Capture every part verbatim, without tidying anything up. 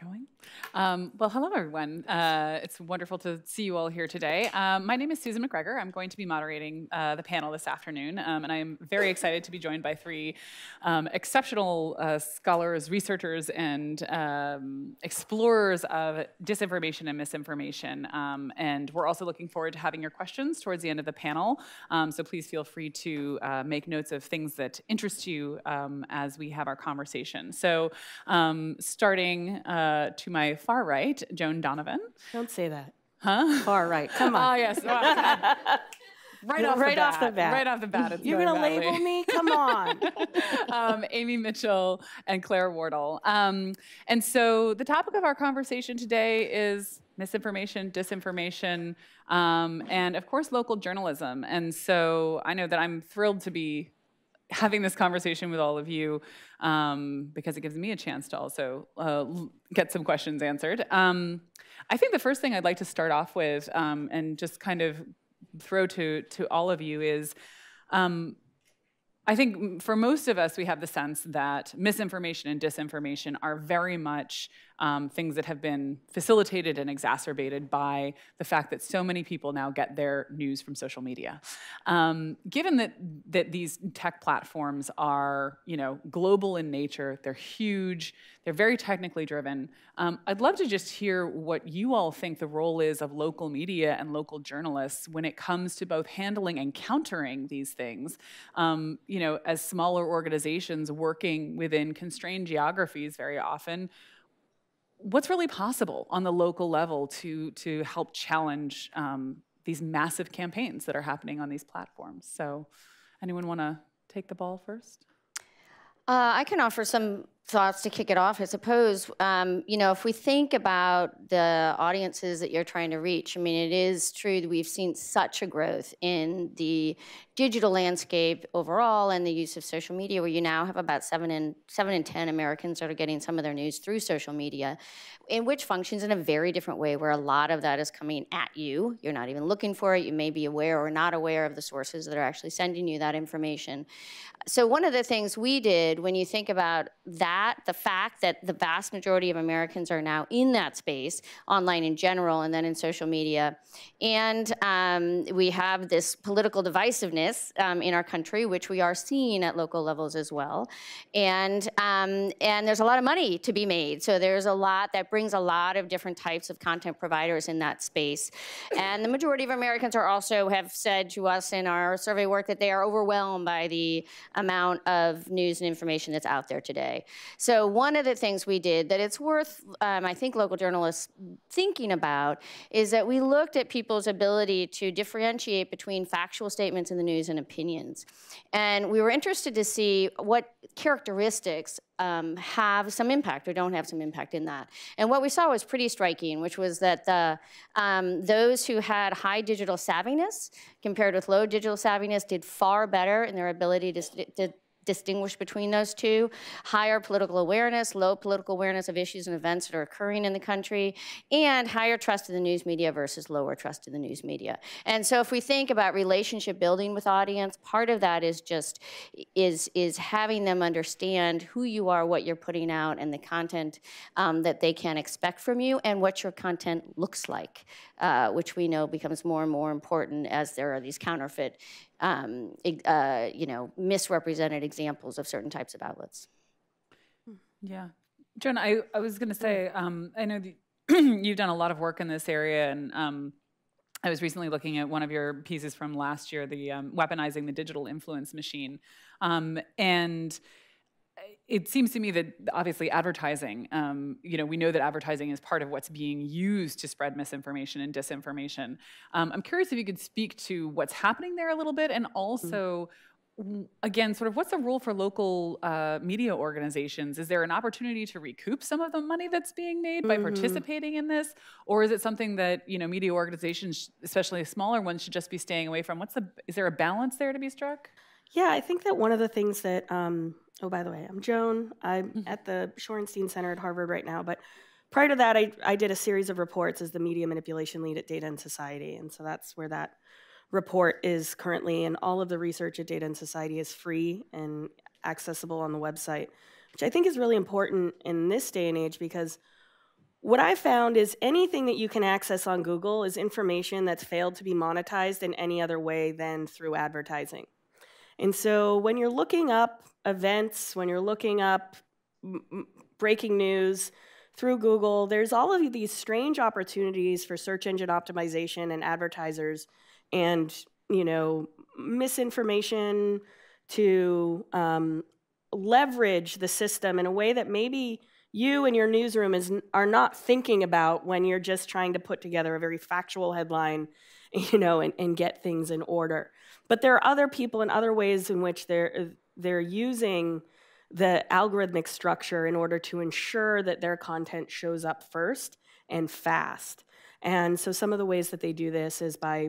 Going. Um, well, hello, everyone. Uh, it's wonderful to see you all here today. Um, my name is Susan McGregor. I'm going to be moderating uh, the panel this afternoon, um, and I am very excited to be joined by three um, exceptional uh, scholars, researchers, and um, explorers of disinformation and misinformation. Um, and we're also looking forward to having your questions towards the end of the panel. Um, so please feel free to uh, make notes of things that interest you um, as we have our conversation. So um, starting uh, Uh, to my far right, Joan Donovan. Don't say that. Huh? Far right. Come on. Oh, yes. Right, off, right the off the bat. Right off the bat. It's You're going to label me? Come on. um, Amy Mitchell and Claire Wardle. Um, and so the topic of our conversation today is misinformation, disinformation, um, and of course, local journalism. And so I know that I'm thrilled to be having this conversation with all of you um, because it gives me a chance to also uh, get some questions answered. Um, I think the first thing I'd like to start off with um, and just kind of throw to, to all of you is, um, I think for most of us, we have the sense that misinformation and disinformation are very much um, things that have been facilitated and exacerbated by the fact that so many people now get their news from social media. Um, given that, that these tech platforms are, you know, global in nature, they're huge, they're very technically driven, um, I'd love to just hear what you all think the role is of local media and local journalists when it comes to both handling and countering these things. Um, you know, as smaller organizations working within constrained geographies very often, what's really possible on the local level to, to help challenge um, these massive campaigns that are happening on these platforms? So anyone want to take the ball first? Uh, I can offer some thoughts to kick it off, I suppose. Um, you know, if we think about the audiences that you're trying to reach, I mean, it is true that we've seen such a growth in the digital landscape overall and the use of social media, where you now have about seven in, seven in ten Americans that are getting some of their news through social media, in which functions in a very different way, where a lot of that is coming at you. You're not even looking for it. You may be aware or not aware of the sources that are actually sending you that information. So one of the things we did, when you think about that, the fact that the vast majority of Americans are now in that space, online in general, and then in social media, and um, we have this political divisiveness um, in our country, which we are seeing at local levels as well, and um, and there's a lot of money to be made. So there's a lot that brings a lot of different types of content providers in that space, and the majority of Americans are also have said to us in our survey work that they are overwhelmed by the amount of news and information that's out there today. So one of the things we did that it's worth, um, I think, local journalists thinking about is that we looked at people's ability to differentiate between factual statements in the news and opinions. And we were interested to see what characteristics um, have some impact or don't have some impact in that. And what we saw was pretty striking, which was that the, um, those who had high digital savviness compared with low digital savviness did far better in their ability to, to distinguish between those two. Higher political awareness, low political awareness of issues and events that are occurring in the country, and higher trust in the news media versus lower trust in the news media. And so if we think about relationship building with audience, part of that is just, is, is having them understand who you are, what you're putting out, and the content um, that they can expect from you, and what your content looks like, uh, which we know becomes more and more important as there are these counterfeit Um, uh, you know, misrepresented examples of certain types of outlets. Yeah. Joan, I, I was going to say, um, I know that you've done a lot of work in this area, and um, I was recently looking at one of your pieces from last year, the um, Weaponizing the Digital Influence Machine. Um, and it seems to me that obviously advertising, um, you know, we know that advertising is part of what's being used to spread misinformation and disinformation. Um, I'm curious if you could speak to what's happening there a little bit, and also, mm-hmm. again, sort of what's the role for local uh, media organizations? Is there an opportunity to recoup some of the money that's being made by mm-hmm. participating in this? Or is it something that, you know, media organizations, especially smaller ones, should just be staying away from? What's the, is there a balance there to be struck? Yeah, I think that one of the things that, um, oh, by the way, I'm Joan. I'm at the Shorenstein Center at Harvard right now. But prior to that, I, I did a series of reports as the media manipulation lead at Data and Society. And so that's where that report is currently. And all of the research at Data and Society is free and accessible on the website, which I think is really important in this day and age, because what I found is anything that you can access on Google is information that's failed to be monetized in any other way than through advertising. And so when you're looking up events, when you're looking up m breaking news through Google, there's all of these strange opportunities for search engine optimization and advertisers and, you know, misinformation to um, leverage the system in a way that maybe you and your newsroom is, are not thinking about when you're just trying to put together a very factual headline, you know, and, and get things in order. But there are other people and other ways in which they're, they're using the algorithmic structure in order to ensure that their content shows up first and fast. And so some of the ways that they do this is by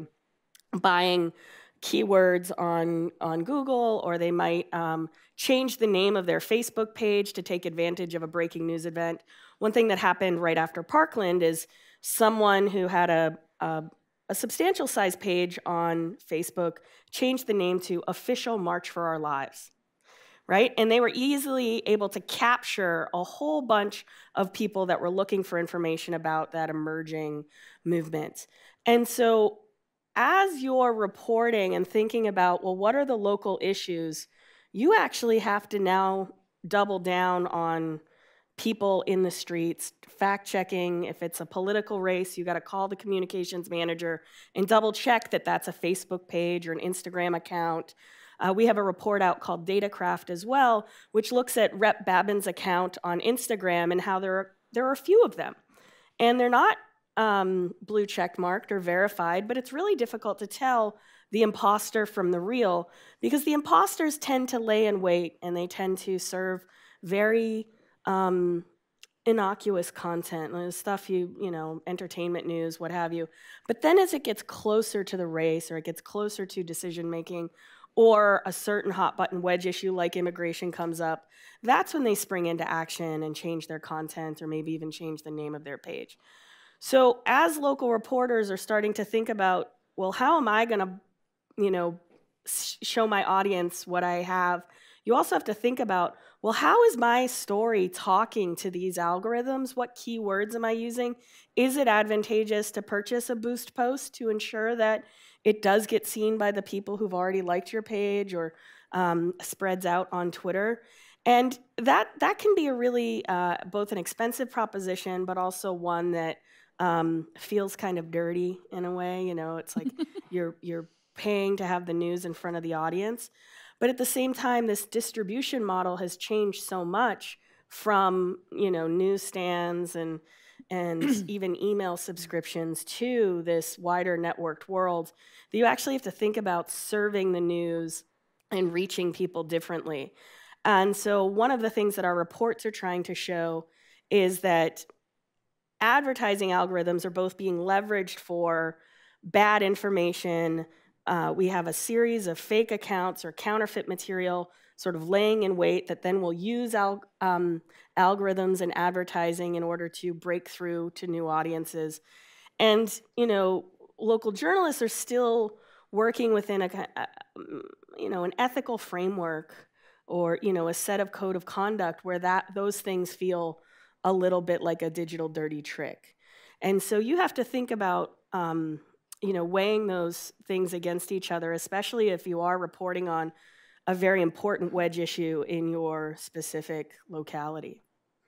buying keywords on, on Google, or they might um, change the name of their Facebook page to take advantage of a breaking news event. One thing that happened right after Parkland is someone who had a, a, a substantial size page on Facebook changed the name to Official March for Our Lives, right? And they were easily able to capture a whole bunch of people that were looking for information about that emerging movement. And so as you're reporting and thinking about, well, what are the local issues, you actually have to now double down on people in the streets, fact-checking. If it's a political race, you got to call the communications manager and double-check that that's a Facebook page or an Instagram account. Uh, we have a report out called Datacraft as well, which looks at Rep Babin's account on Instagram and how there are, there are a few of them. And they're not um, blue check marked or verified, but it's really difficult to tell the imposter from the real, because the imposters tend to lay in wait and they tend to serve very um, innocuous content, stuff you, you know, entertainment news, what have you. But then as it gets closer to the race, or it gets closer to decision making, or a certain hot button wedge issue like immigration comes up, that's when they spring into action and change their content, or maybe even change the name of their page. So as local reporters are starting to think about, well, how am I going to, you know, show my audience what I have? You also have to think about, well, how is my story talking to these algorithms? What keywords am I using? Is it advantageous to purchase a boost post to ensure that it does get seen by the people who've already liked your page, or um, spreads out on Twitter? And that, that can be a really, uh, both an expensive proposition, but also one that um, feels kind of dirty in a way. You know, it's like you're, you're paying to have the news in front of the audience. But at the same time, this distribution model has changed so much from, you know, newsstands and and even email subscriptions to this wider networked world that you actually have to think about serving the news and reaching people differently. And so one of the things that our reports are trying to show is that advertising algorithms are both being leveraged for bad information. Uh, we have a series of fake accounts or counterfeit material sort of laying in wait that then will use al um, algorithms and advertising in order to break through to new audiences. And, you know, local journalists are still working within a, a you know, an ethical framework, or, you know, a set of code of conduct where that those things feel a little bit like a digital dirty trick. And so you have to think about um, you know, weighing those things against each other, especially if you are reporting on a very important wedge issue in your specific locality.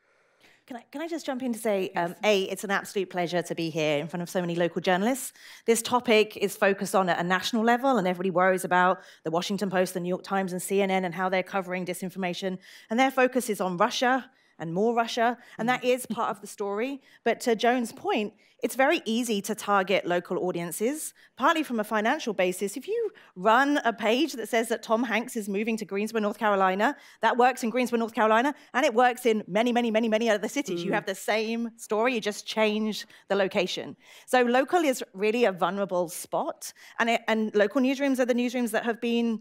Can I, can I just jump in to say, um, A, it's an absolute pleasure to be here in front of so many local journalists. This topic is focused on at a national level, and everybody worries about the Washington Post, the New York Times, and C N N and how they're covering disinformation. And their focus is on Russia and more Russia, and that is part of the story. But to Joan's point, it's very easy to target local audiences, partly from a financial basis. If you run a page that says that Tom Hanks is moving to Greensboro, North Carolina, that works in Greensboro, North Carolina, and it works in many, many, many, many other cities. Mm. You have the same story, you just change the location. So local is really a vulnerable spot, and, it, and local newsrooms are the newsrooms that have been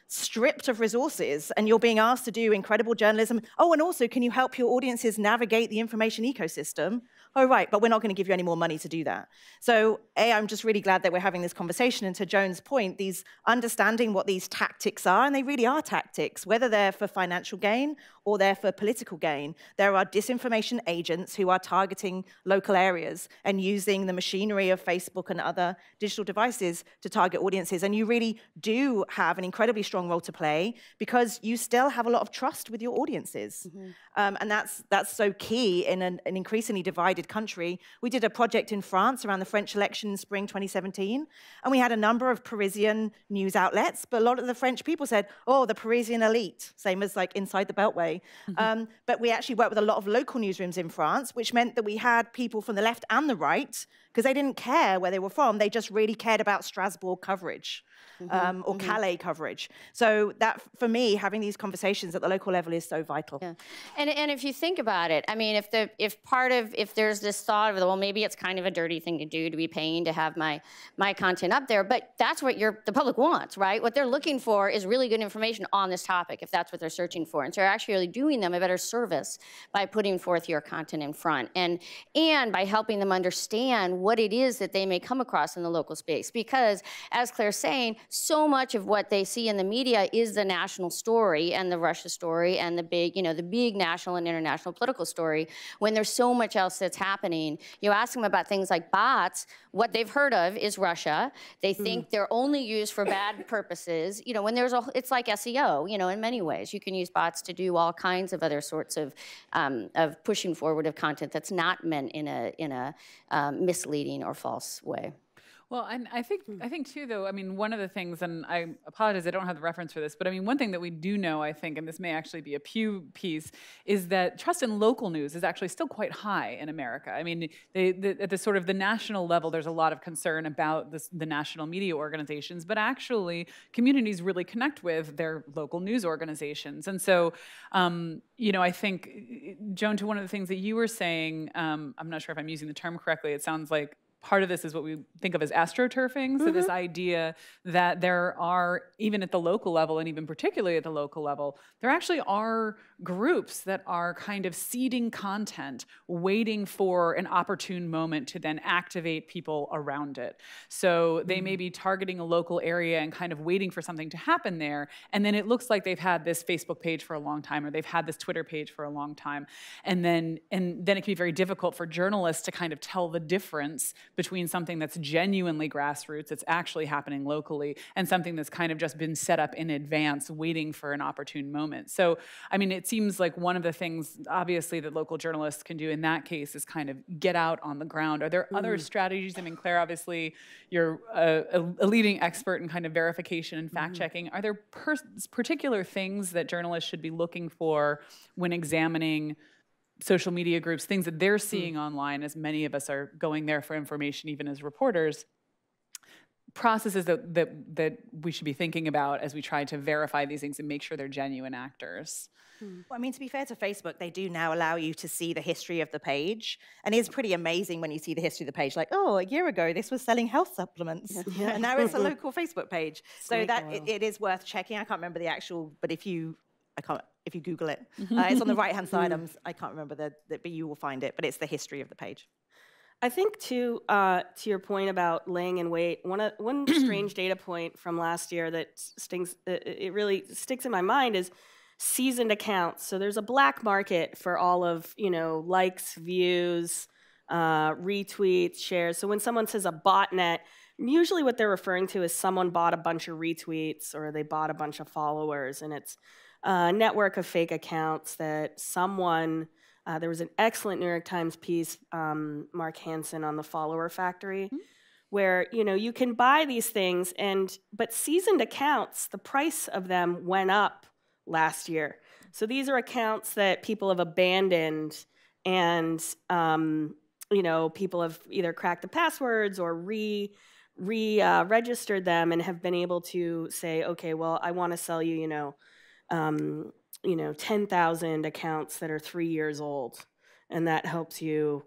stripped of resources, and you're being asked to do incredible journalism. Oh, and also, can you help your audiences navigate the information ecosystem? Oh, right, but we're not going to give you any more money to do that. So, A, I'm just really glad that we're having this conversation, and to Joan's point, these understanding what these tactics are, and they really are tactics, whether they're for financial gain or they're for political gain. There are disinformation agents who are targeting local areas and using the machinery of Facebook and other digital devices to target audiences, and you really do have an incredibly strong role to play because you still have a lot of trust with your audiences. Mm-hmm. um, and that's, that's so key in an, an increasingly divided country. We did a project in France around the French election in spring twenty seventeen, and we had a number of Parisian news outlets, but a lot of the French people said, oh, the Parisian elite, same as like inside the Beltway. Mm-hmm. um, but we actually worked with a lot of local newsrooms in France, which meant that we had people from the left and the right, because they didn't care where they were from, they just really cared about Strasbourg coverage. Mm-hmm, um, or mm-hmm. Calais coverage. So that, for me, having these conversations at the local level is so vital. Yeah. And, and if you think about it, I mean, if the if part of, if there's this thought of, well, maybe it's kind of a dirty thing to do to be paying to have my, my content up there, but that's what your, the public wants, right? What they're looking for is really good information on this topic, if that's what they're searching for. And so you're actually doing them a better service by putting forth your content in front and, and by helping them understand what it is that they may come across in the local space. Because, as Claire's saying, so much of what they see in the media is the national story and the Russia story and the big, you know, the big national and international political story, when there's so much else that's happening. You ask them about things like bots, what they've heard of is Russia. They think mm. they're only used for bad purposes. You know, when there's a, it's like S E O, you know, in many ways. You can use bots to do all kinds of other sorts of, um, of pushing forward of content that's not meant in a, in a um, misleading or false way. Well, and I think, I think too, though, I mean, one of the things, and I apologize, I don't have the reference for this, but I mean, one thing that we do know, I think, and this may actually be a Pew piece, is that trust in local news is actually still quite high in America. I mean, they, the, at the sort of the national level, there's a lot of concern about this, the national media organizations, but actually communities really connect with their local news organizations. And so, um, you know, I think, Joan, to one of the things that you were saying, um, I'm not sure if I'm using the term correctly, it sounds like part of this is what we think of as astroturfing. So mm-hmm. this idea that there are, even at the local level, and even particularly at the local level, there actually are groups that are kind of seeding content, waiting for an opportune moment to then activate people around it. So they mm-hmm. may be targeting a local area and kind of waiting for something to happen there. And then it looks like they've had this Facebook page for a long time, or they've had this Twitter page for a long time. And then, and then it can be very difficult for journalists to kind of tell the difference between something that's genuinely grassroots, that's actually happening locally, and something that's kind of just been set up in advance, waiting for an opportune moment. So, I mean, it seems like one of the things, obviously, that local journalists can do in that case is kind of get out on the ground. Are there mm. other strategies? I mean, Claire, obviously, you're a, a leading expert in kind of verification and fact-checking. Mm. Are there per particular things that journalists should be looking for when examining social media groups, things that they're seeing mm. online, as many of us are going there for information, even as reporters, processes that, that, that we should be thinking about as we try to verify these things and make sure they're genuine actors? Well, I mean, to be fair to Facebook, they do now allow you to see the history of the page. And it's pretty amazing when you see the history of the page, like, oh, a year ago, this was selling health supplements. Yeah. And now it's a local Facebook page. So that it, it is worth checking. I can't remember the actual, but if you, I can't, if you Google it, uh, it's on the right-hand side. I'm, I can't remember the, the, but you will find it. But it's the history of the page. I think, too, uh, to your point about laying in wait, one, uh, one strange data point from last year that stings, uh, it really sticks in my mind is seasoned accounts. So there's a black market for all of, you know, likes, views, uh, retweets, shares. So when someone says a botnet, usually what they're referring to is someone bought a bunch of retweets or they bought a bunch of followers, and it's a network of fake accounts that someone... Uh, there was an excellent New York Times piece, um, Mark Hansen, on the follower factory, mm-hmm. where, you know, you can buy these things, and but seasoned accounts, the price of them went up last year. So these are accounts that people have abandoned, and, um, you know, people have either cracked the passwords or re, re uh, registered them and have been able to say, okay, well, I want to sell you, you know, um, you know, ten thousand accounts that are three years old, and that helps you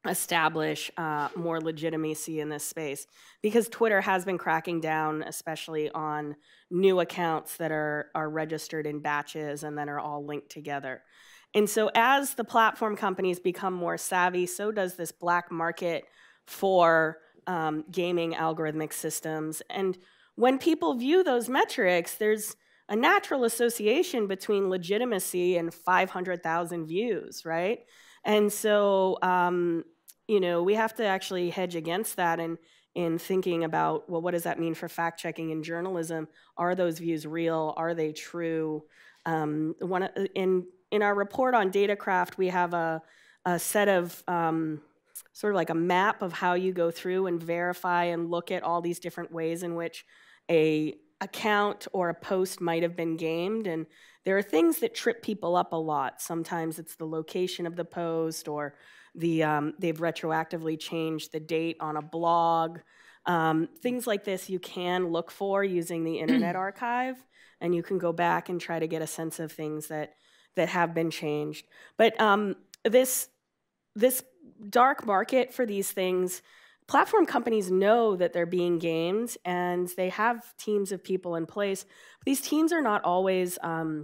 establish uh, more legitimacy in this space, because Twitter has been cracking down, especially on new accounts that are, are registered in batches and then are all linked together. And so as the platform companies become more savvy, so does this black market for um, gaming algorithmic systems. And when people view those metrics, there's a natural association between legitimacy and five hundred thousand views, right? And so, um, you know, we have to actually hedge against that in, in thinking about, well, what does that mean for fact-checking in journalism? Are those views real? Are they true? Um, one, in, in our report on Datacraft, we have a, a set of um, sort of like a map of how you go through and verify and look at all these different ways in which a account or a post might have been gamed. And there are things that trip people up a lot. Sometimes it's the location of the post, or the um, they've retroactively changed the date on a blog. Um, things like this you can look for using the Internet Archive, and you can go back and try to get a sense of things that that have been changed. But um, this this dark market for these things, platform companies know that they're being gamed, and they have teams of people in place. But these teams are not always um,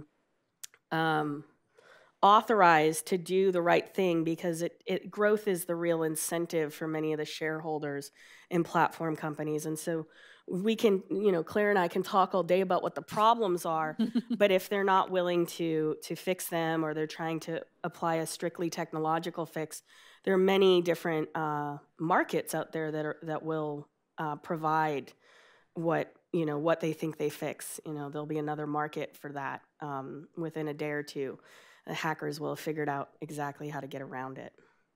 um, authorized to do the right thing, because it, it, growth is the real incentive for many of the shareholders in platform companies. And so we can, you know, Claire and I can talk all day about what the problems are, but if they're not willing to, to fix them, or they're trying to apply a strictly technological fix, there are many different uh, markets out there that are, that will uh, provide what, you know, what they think they fix. You know, there'll be another market for that um, within a day or two. The hackers will have figured out exactly how to get around it.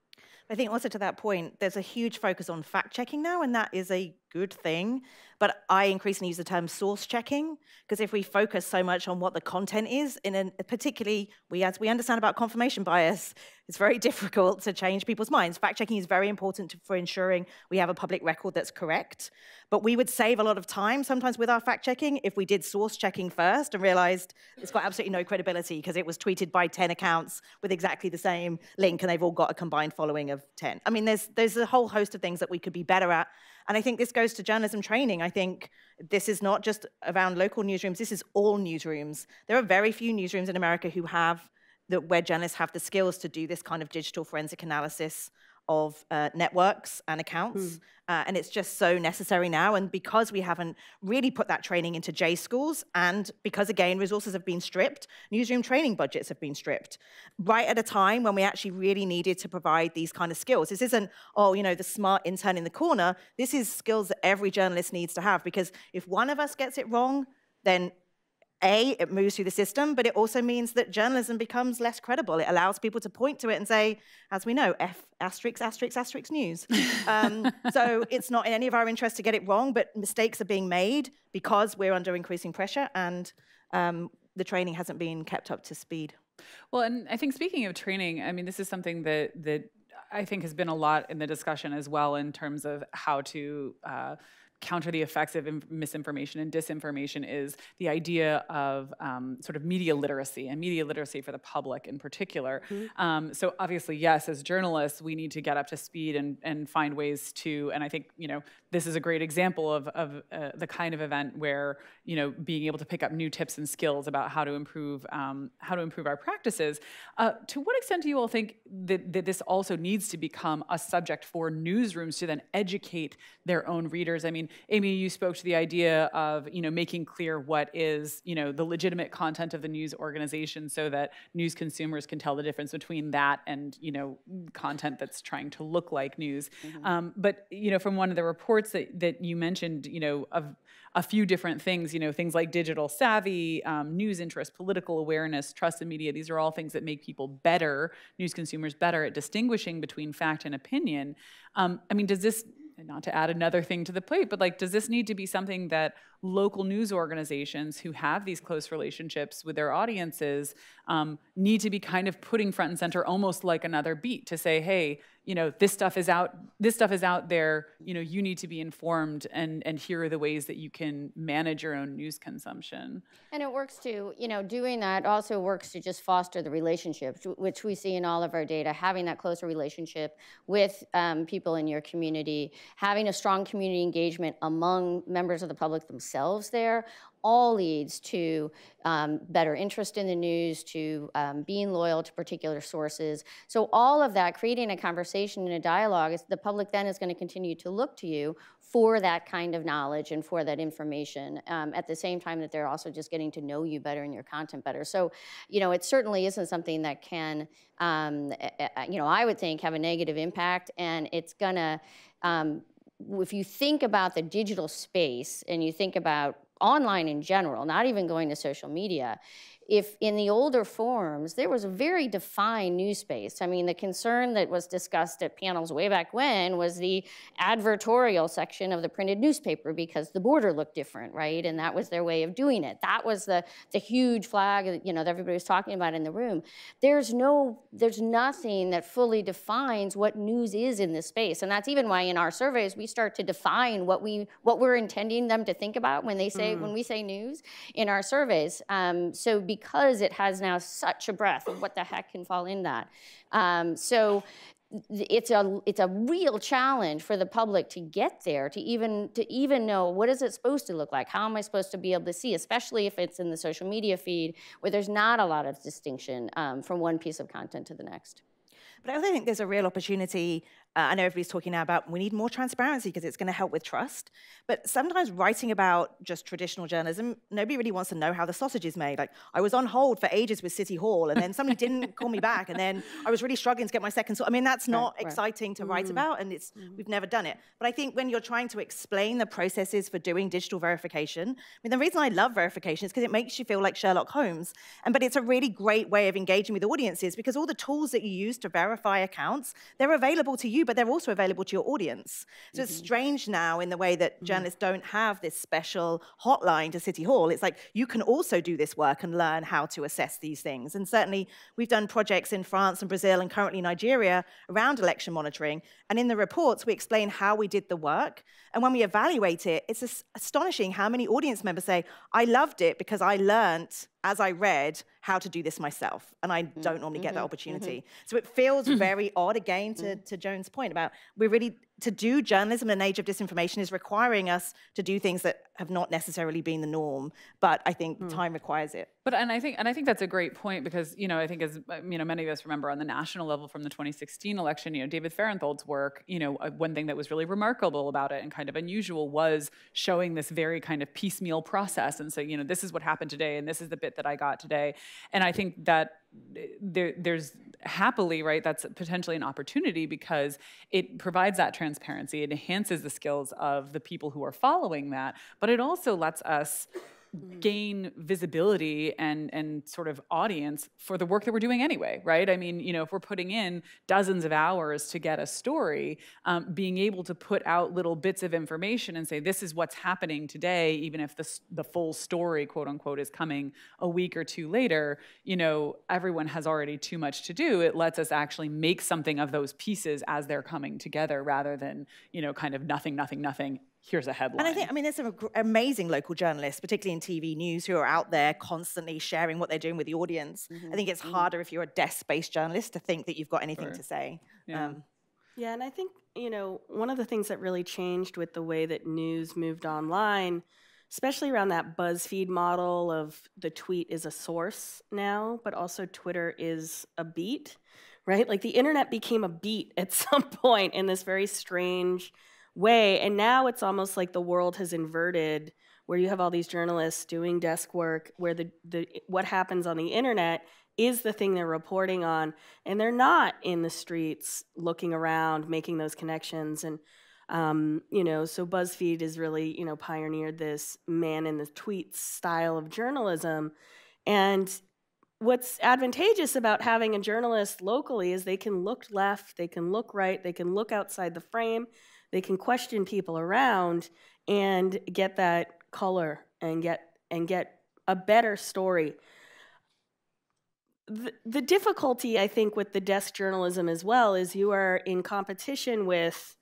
I think also to that point, there's a huge focus on fact checking now, and that is a good thing. But I increasingly use the term source checking, because if we focus so much on what the content is, in a, particularly we as we understand about confirmation bias, it's very difficult to change people's minds. Fact checking is very important to, for ensuring we have a public record that's correct. But we would save a lot of time sometimes with our fact checking if we did source checking first and realized it's got absolutely no credibility because it was tweeted by ten accounts with exactly the same link, and they've all got a combined following of ten. I mean, there's there's a whole host of things that we could be better at. And I think this goes to journalism training. I think this is not just around local newsrooms, this is all newsrooms. There are very few newsrooms in America who have, the, where journalists have the skills to do this kind of digital forensic analysis of uh, networks and accounts. Mm. Uh, and it's just so necessary now. And because we haven't really put that training into J schools, and because, again, resources have been stripped, newsroom training budgets have been stripped, right at a time when we actually really needed to provide these kind of skills. This isn't, oh, you know, the smart intern in the corner. This is skills that every journalist needs to have, because if one of us gets it wrong, then A, it moves through the system, but it also means that journalism becomes less credible. It allows people to point to it and say, as we know, F asterisk, asterisk, asterisk news. um, so it's not in any of our interest to get it wrong, but mistakes are being made because we're under increasing pressure, and um, the training hasn't been kept up to speed. Well, and I think speaking of training, I mean, this is something that, that I think has been a lot in the discussion as well, in terms of how to uh, counter the effects of misinformation and disinformation, is the idea of um, sort of media literacy, and media literacy for the public in particular. Mm-hmm. um, so obviously, yes, as journalists, we need to get up to speed and, and find ways to, and I think, you know, this is a great example of, of uh, the kind of event where, you know, being able to pick up new tips and skills about how to improve, um, how to improve our practices. Uh, to what extent do you all think that, that this also needs to become a subject for newsrooms to then educate their own readers? I mean, Amy, you spoke to the idea of, you know, making clear what is, you know, the legitimate content of the news organization, so that news consumers can tell the difference between that and, you know, content that's trying to look like news. Mm-hmm. um, but, you know, from one of the reports that, that you mentioned, you know, of a few different things, you know, things like digital savvy, um, news interest, political awareness, trust in media. These are all things that make people better, news consumers better at distinguishing between fact and opinion. Um, I mean, does this, not to add another thing to the plate, but like, does this need to be something that local news organizations who have these close relationships with their audiences um, need to be kind of putting front and center, almost like another beat, to say, hey, you know, this stuff is out, this stuff is out there, you know, you need to be informed, and, and here are the ways that you can manage your own news consumption. And it works to, you know, doing that also works to just foster the relationships, which we see in all of our data, having that closer relationship with um, people in your community, having a strong community engagement among members of the public themselves there, all leads to um, better interest in the news, to um, being loyal to particular sources. So all of that, creating a conversation and a dialogue, is the public then is going to continue to look to you for that kind of knowledge and for that information, um, at the same time that they're also just getting to know you better and your content better. So, you know, it certainly isn't something that can, um, you know, I would think have a negative impact, and it's gonna, um, if you think about the digital space and you think about online in general, not even going to social media, if in the older forms, there was a very defined news space. I mean, the concern that was discussed at panels way back when was the advertorial section of the printed newspaper, because the border looked different, right? And that was their way of doing it. That was the, the huge flag, you know, that everybody was talking about in the room. There's no, there's nothing that fully defines what news is in this space. And that's even why in our surveys, we start to define what, we, what we're intending them to think about when they say, mm. when we say news in our surveys. Um, so because it has now such a breadth of what the heck can fall in that. Um, so it's a, it's a real challenge for the public to get there, to even, to even know what is it supposed to look like? How am I supposed to be able to see, especially if it's in the social media feed where there's not a lot of distinction um, from one piece of content to the next. But I also think there's a real opportunity. Uh, I know everybody's talking now about we need more transparency because it's going to help with trust. But sometimes writing about just traditional journalism, nobody really wants to know how the sausage is made. Like, I was on hold for ages with City Hall, and then somebody didn't call me back, and then I was really struggling to get my second sausage. I mean, that's not right, exciting right. to write mm. about, and it's mm. we've never done it. But I think when you're trying to explain the processes for doing digital verification, I mean, the reason I love verification is because it makes you feel like Sherlock Holmes. And but it's a really great way of engaging with audiences, because all the tools that you use to verify accounts, they're available to you, but they're also available to your audience. So mm-hmm. it's strange now in the way that mm-hmm. journalists don't have this special hotline to City Hall. It's like, you can also do this work and learn how to assess these things. And certainly we've done projects in France and Brazil and currently Nigeria around election monitoring. And in the reports, we explain how we did the work. And when we evaluate it, it's astonishing how many audience members say, I loved it because I learned as I read how to do this myself. And I don't normally mm-hmm. get that opportunity. Mm-hmm. So it feels very odd, again, to, to Joan's point about we're really, to do journalism in an age of disinformation is requiring us to do things that have not necessarily been the norm, but I think mm. time requires it. But and I think and I think that's a great point, because you know I think as you know many of us remember on the national level from the twenty sixteen election, you know David Farenthold's work, you know one thing that was really remarkable about it and kind of unusual was showing this very kind of piecemeal process and saying, you know this is what happened today and this is the bit that I got today. And I think that there, there's happily, right, that's potentially an opportunity because it provides that transparency. It enhances the skills of the people who are following that, but it also lets us gain visibility and and sort of audience for the work that we're doing anyway, right? I mean, you know, if we're putting in dozens of hours to get a story, um, being able to put out little bits of information and say, this is what's happening today, even if the, the full story, quote unquote, is coming a week or two later, you know, everyone has already too much to do. It lets us actually make something of those pieces as they're coming together rather than, you know, kind of nothing, nothing, nothing. Here's a headline. And I think, I mean, there's some amazing local journalists, particularly in T V news, who are out there constantly sharing what they're doing with the audience. Mm-hmm. I think it's mm-hmm. harder if you're a desk-based journalist to think that you've got anything right. to say. Yeah. Um, yeah, and I think, you know, one of the things that really changed with the way that news moved online, especially around that BuzzFeed model of the tweet is a source now, but also Twitter is a beat, right? Like the internet became a beat at some point in this very strange way, and now it's almost like the world has inverted, where you have all these journalists doing desk work where the, the what happens on the internet is the thing they're reporting on, and they're not in the streets looking around making those connections. And um, you know so BuzzFeed has really you know pioneered this man in the tweet style of journalism. And what's advantageous about having a journalist locally is they can look left, they can look right, they can look outside the frame, they can question people around and get that color and get and get a better story. The, the difficulty, I think, with the desk journalism as well is you are in competition with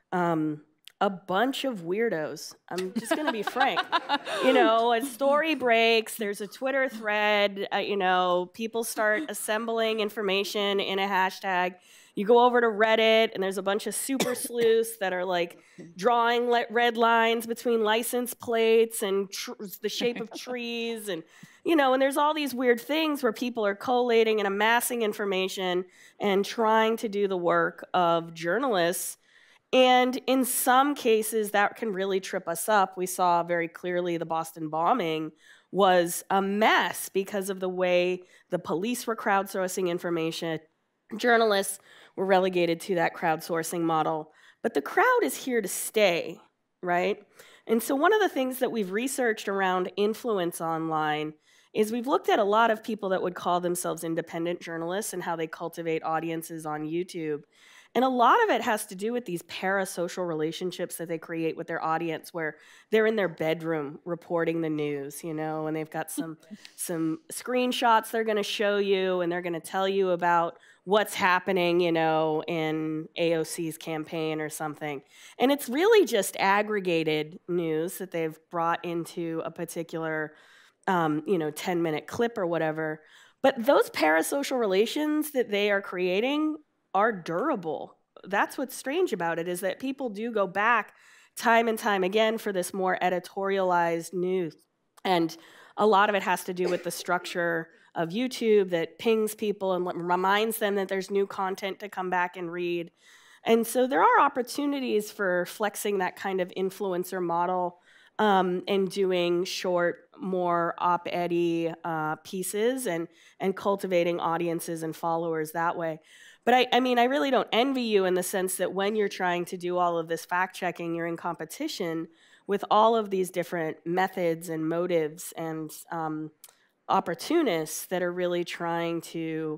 um, a bunch of weirdos. I'm just going to be frank. You know, a story breaks, there's a Twitter thread, uh, you know, people start assembling information in a hashtag. You go over to Reddit, and there's a bunch of super sleuths that are like drawing le- red lines between license plates and tr- the shape of trees, and you know, and there's all these weird things where people are collating and amassing information and trying to do the work of journalists. And in some cases, that can really trip us up. We saw very clearly the Boston bombing was a mess because of the way the police were crowdsourcing information. Journalists were relegated to that crowdsourcing model. But the crowd is here to stay, right? And so one of the things that we've researched around influence online is we've looked at a lot of people that would call themselves independent journalists and how they cultivate audiences on YouTube. And a lot of it has to do with these parasocial relationships that they create with their audience, where they're in their bedroom reporting the news, you know, and they've got some some screenshots they're going to show you, and they're going to tell you about what's happening, you know, in A O C's campaign or something. And it's really just aggregated news that they've brought into a particular, um, you know, ten-minute clip or whatever. But those parasocial relations that they are creating are durable. That's what's strange about it, is that people do go back time and time again for this more editorialized news. And a lot of it has to do with the structure of YouTube that pings people and reminds them that there's new content to come back and read. And so there are opportunities for flexing that kind of influencer model um, and doing short, more op-ed-y uh, pieces and, and cultivating audiences and followers that way. But I, I mean, I really don't envy you in the sense that when you're trying to do all of this fact-checking, you're in competition with all of these different methods and motives and um, opportunists that are really trying to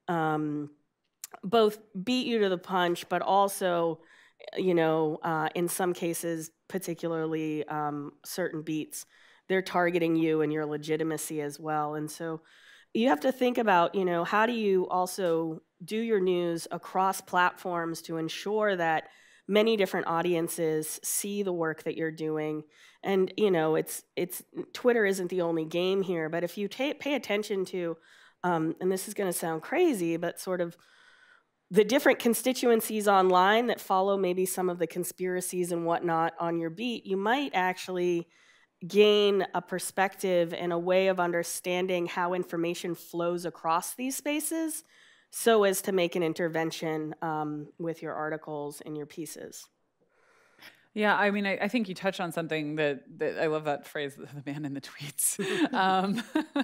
um, both beat you to the punch, but also, you know, uh, in some cases, particularly um, certain beats, they're targeting you and your legitimacy as well. And so you have to think about, you know, how do you also do your news across platforms to ensure that many different audiences see the work that you're doing. And, you know, it's, it's Twitter isn't the only game here, but if you ta- pay attention to, um, and this is going to sound crazy, but sort of the different constituencies online that follow maybe some of the conspiracies and whatnot on your beat, you might actually gain a perspective and a way of understanding how information flows across these spaces so as to make an intervention um, with your articles and your pieces. Yeah, I mean, I, I think you touched on something that, that I love that phrase, the man in the tweets. um,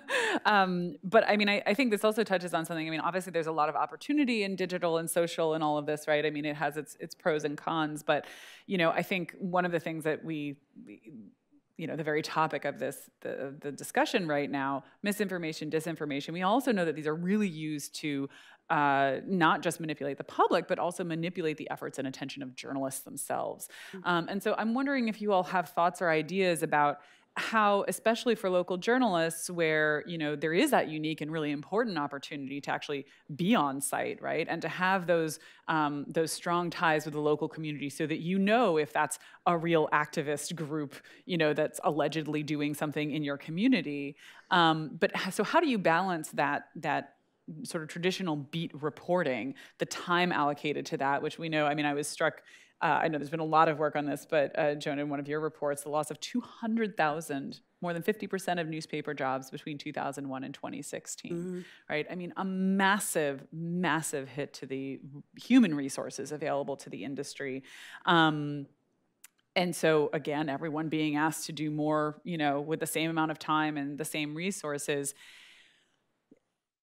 um, but I mean, I, I think this also touches on something. I mean, obviously there's a lot of opportunity in digital and social and all of this, right? I mean, it has its its pros and cons, but, you know, I think one of the things that we, we you know, the very topic of this, the, the discussion right now, misinformation, disinformation, we also know that these are really used to uh, not just manipulate the public, but also manipulate the efforts and attention of journalists themselves. Mm-hmm. um, and so I'm wondering if you all have thoughts or ideas about how, especially for local journalists where, you know, there is that unique and really important opportunity to actually be on site, right? And to have those, um, those strong ties with the local community so that you know if that's a real activist group, you know, that's allegedly doing something in your community. Um, but so how do you balance that, that sort of traditional beat reporting, the time allocated to that, which we know, I mean, I was struck, uh, I know there's been a lot of work on this, but uh, Joan, in one of your reports, the loss of two hundred thousand, more than fifty percent of newspaper jobs between two thousand one and twenty sixteen, mm-hmm. right? I mean, a massive, massive hit to the human resources available to the industry. Um, And so, again, everyone being asked to do more, you know, with the same amount of time and the same resources.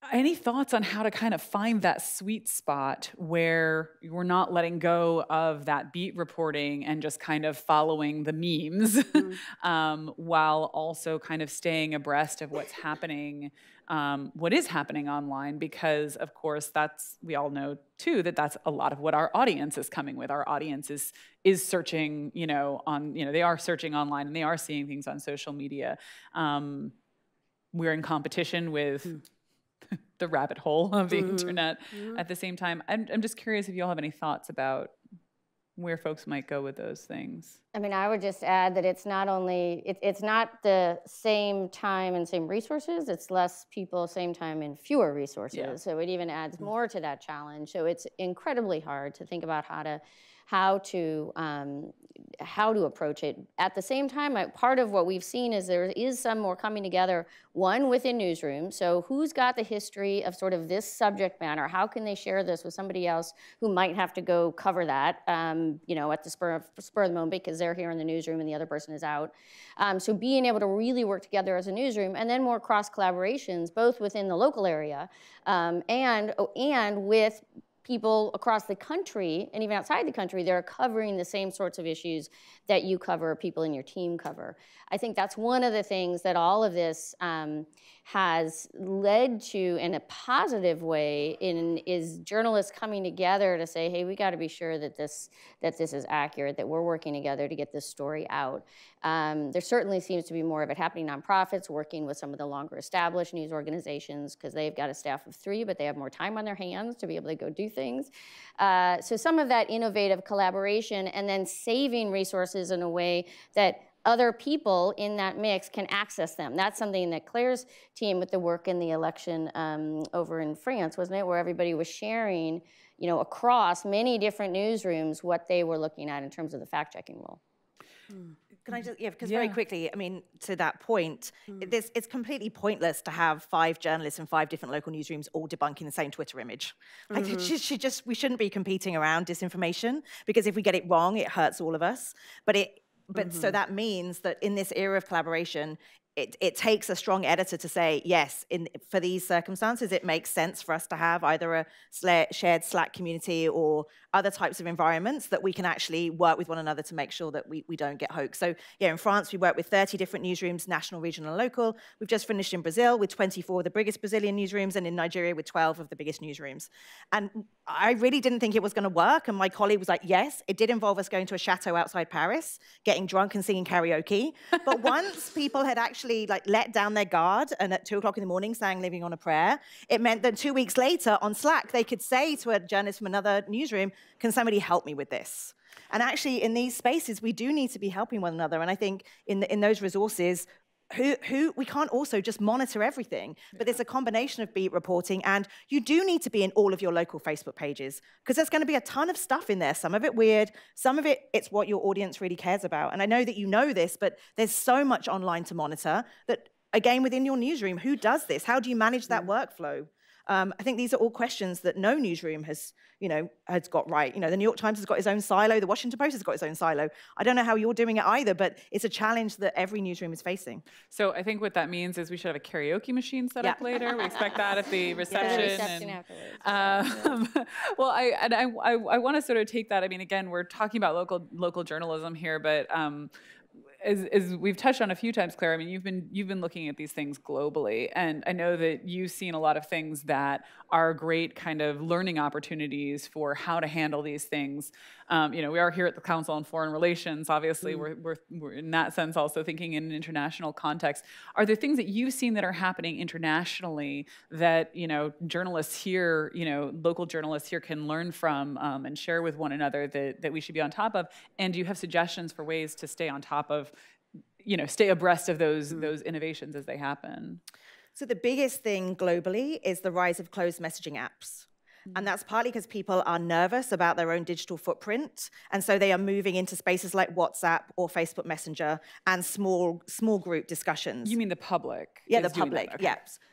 Any thoughts on how to kind of find that sweet spot where we're not letting go of that beat reporting and just kind of following the memes mm. um, while also kind of staying abreast of what's happening, um, what is happening online? Because, of course, that's, we all know, too, that that's a lot of what our audience is coming with. Our audience is, is searching, you know, on, you know, they are searching online and they are seeing things on social media. Um, we're in competition with... Mm. the rabbit hole of the mm-hmm. internet mm-hmm. at the same time. I'm, I'm just curious if you all have any thoughts about where folks might go with those things. I mean, I would just add that it's not only, it, it's not the same time and same resources, it's less people, same time and fewer resources. Yeah. So it even adds mm-hmm. more to that challenge. So it's incredibly hard to think about how to how to um, how to approach it. At the same time, I, part of what we've seen is there is some more coming together, one within newsrooms. So who's got the history of sort of this subject matter? How can they share this with somebody else who might have to go cover that, um, you know, at the spur of, spur of the moment because they're here in the newsroom and the other person is out. Um, so being able to really work together as a newsroom, and then more cross collaborations, both within the local area um, and, and with people across the country and even outside the country that are covering the same sorts of issues that you cover, people in your team cover. I think that's one of the things that all of this um, has led to in a positive way in, is journalists coming together to say, hey, we got to be sure that this, that this is accurate, that we're working together to get this story out. Um, there certainly seems to be more of it happening. Nonprofits working with some of the longer established news organizations because they've got a staff of three, but they have more time on their hands to be able to go do things. Uh, so some of that innovative collaboration and then saving resources in a way that other people in that mix can access them. That's something that Claire's team with the work in the election um, over in France, wasn't it, where everybody was sharing, you know, across many different newsrooms what they were looking at in terms of the fact-checking role. Hmm. Can I just, yeah, because yeah. very quickly, I mean, to that point, mm. it, this, it's completely pointless to have five journalists in five different local newsrooms all debunking the same Twitter image. Like, mm-hmm. it should, should just, we shouldn't be competing around disinformation, because if we get it wrong, it hurts all of us. But it, but mm-hmm. so that means that in this era of collaboration, It, it takes a strong editor to say, yes, in, for these circumstances, it makes sense for us to have either a shared Slack community or other types of environments that we can actually work with one another to make sure that we, we don't get hoaxed. So yeah, in France, we work with thirty different newsrooms, national, regional, and local. We've just finished in Brazil with twenty-four of the biggest Brazilian newsrooms, and in Nigeria with twelve of the biggest newsrooms. And I really didn't think it was going to work, and my colleague was like, yes, it did involve us going to a chateau outside Paris, getting drunk and singing karaoke. But once people had actually like let down their guard and at two o'clock in the morning sang Living on a Prayer, it meant that two weeks later on Slack, they could say to a journalist from another newsroom, can somebody help me with this? And actually in these spaces, we do need to be helping one another. And I think in, the, in those resources, Who, who, we can't also just monitor everything, but there's a combination of beat reporting, and you do need to be in all of your local Facebook pages, because there's going to be a ton of stuff in there, some of it weird, some of it, it's what your audience really cares about. And I know that you know this, but there's so much online to monitor that, again, within your newsroom, who does this? How do you manage that workflow? Um, I think these are all questions that no newsroom has, you know, has got right. You know, the New York Times has got its own silo, the Washington Post has got its own silo. I don't know how you're doing it either, but it's a challenge that every newsroom is facing. So I think what that means is we should have a karaoke machine set yeah. up later. We expect that at the reception. Yeah, the reception and, afterwards. Um, well, I and I I, I want to sort of take that. I mean, again, we're talking about local local journalism here, but. Um, As, as we've touched on a few times, Claire, I mean, you've been you've been looking at these things globally, and I know that you've seen a lot of things that are great kind of learning opportunities for how to handle these things. Um, you know, we are here at the Council on Foreign Relations. Obviously, mm. we're, we're we're in that sense also thinking in an international context. Are there things that you've seen that are happening internationally that you know journalists here, you know, local journalists here can learn from um, and share with one another that that we should be on top of? And do you have suggestions for ways to stay on top of, you know, stay abreast of those mm. those innovations as they happen? So the biggest thing globally is the rise of closed messaging apps. Mm. And that's partly because people are nervous about their own digital footprint. And so they are moving into spaces like WhatsApp or Facebook Messenger and small small group discussions. You mean the public? Yeah, the public, okay. yeah.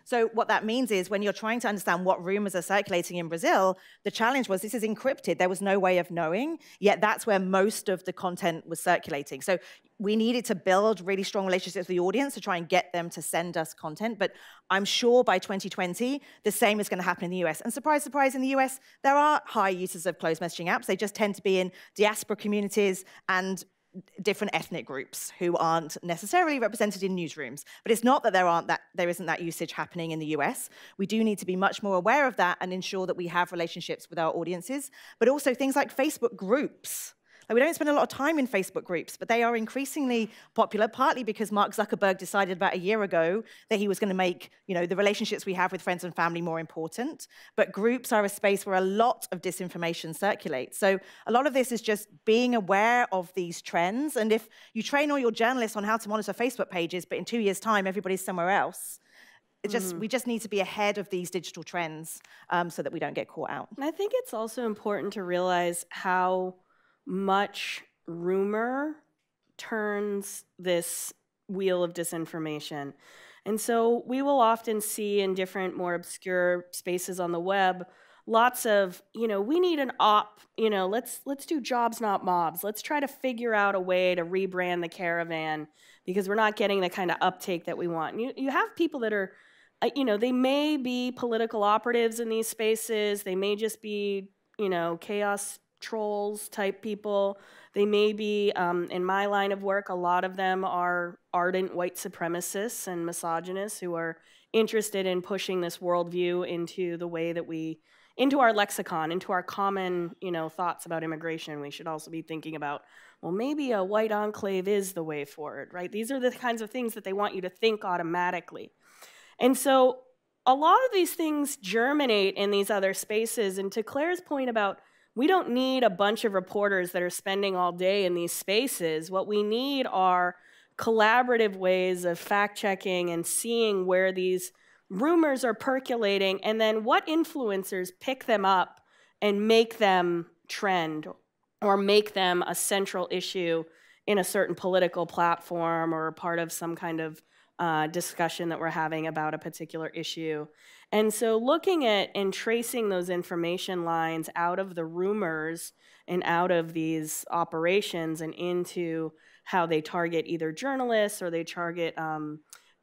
So what that means is when you're trying to understand what rumors are circulating in Brazil, the challenge was this is encrypted. There was no way of knowing, yet that's where most of the content was circulating. So we needed to build really strong relationships with the audience to try and get them to send us content. But I'm sure by twenty twenty, the same is going to happen in the U S. And surprise, surprise, in the U S, there are high users of closed messaging apps. They just tend to be in diaspora communities and different ethnic groups who aren't necessarily represented in newsrooms. But it's not that there aren't that there isn't that usage happening in the U S. We do need to be much more aware of that and ensure that we have relationships with our audiences, but also things like Facebook groups. Like, we don't spend a lot of time in Facebook groups, but they are increasingly popular, partly because Mark Zuckerberg decided about a year ago that he was going to make, you know, the relationships we have with friends and family more important. But groups are a space where a lot of disinformation circulates. So a lot of this is just being aware of these trends. And if you train all your journalists on how to monitor Facebook pages, but in two years' time, everybody's somewhere else, it just, mm. we just need to be ahead of these digital trends um, so that we don't get caught out. And I think it's also important to realize how much rumor turns this wheel of disinformation. And so we will often see in different, more obscure spaces on the web, lots of, you know, we need an op, you know, let's let's do jobs, not mobs. Let's try to figure out a way to rebrand the caravan because we're not getting the kind of uptake that we want. And you, you have people that are, you know, they may be political operatives in these spaces. They may just be, you know, chaos trolls type people. They may be, um, in my line of work, a lot of them are ardent white supremacists and misogynists who are interested in pushing this worldview into the way that we, into our lexicon, into our common, you know, thoughts about immigration. We should also be thinking about, well, maybe a white enclave is the way forward, right? These are the kinds of things that they want you to think automatically. And so a lot of these things germinate in these other spaces. And to Claire's point about we don't need a bunch of reporters that are spending all day in these spaces. What we need are collaborative ways of fact-checking and seeing where these rumors are percolating, and then what influencers pick them up and make them trend or make them a central issue in a certain political platform or part of some kind of uh, discussion that we're having about a particular issue. And so looking at and tracing those information lines out of the rumors and out of these operations and into how they target either journalists or they target um,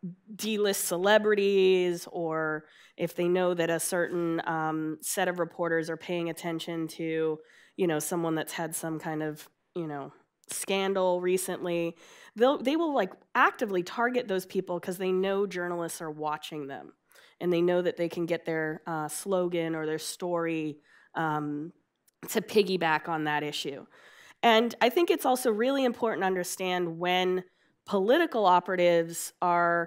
D-list celebrities, or if they know that a certain um, set of reporters are paying attention to, you know, someone that's had some kind of, you know, scandal recently, they'll, they will like actively target those people because they know journalists are watching them. And they know that they can get their uh, slogan or their story um, to piggyback on that issue. And I think it's also really important to understand when political operatives are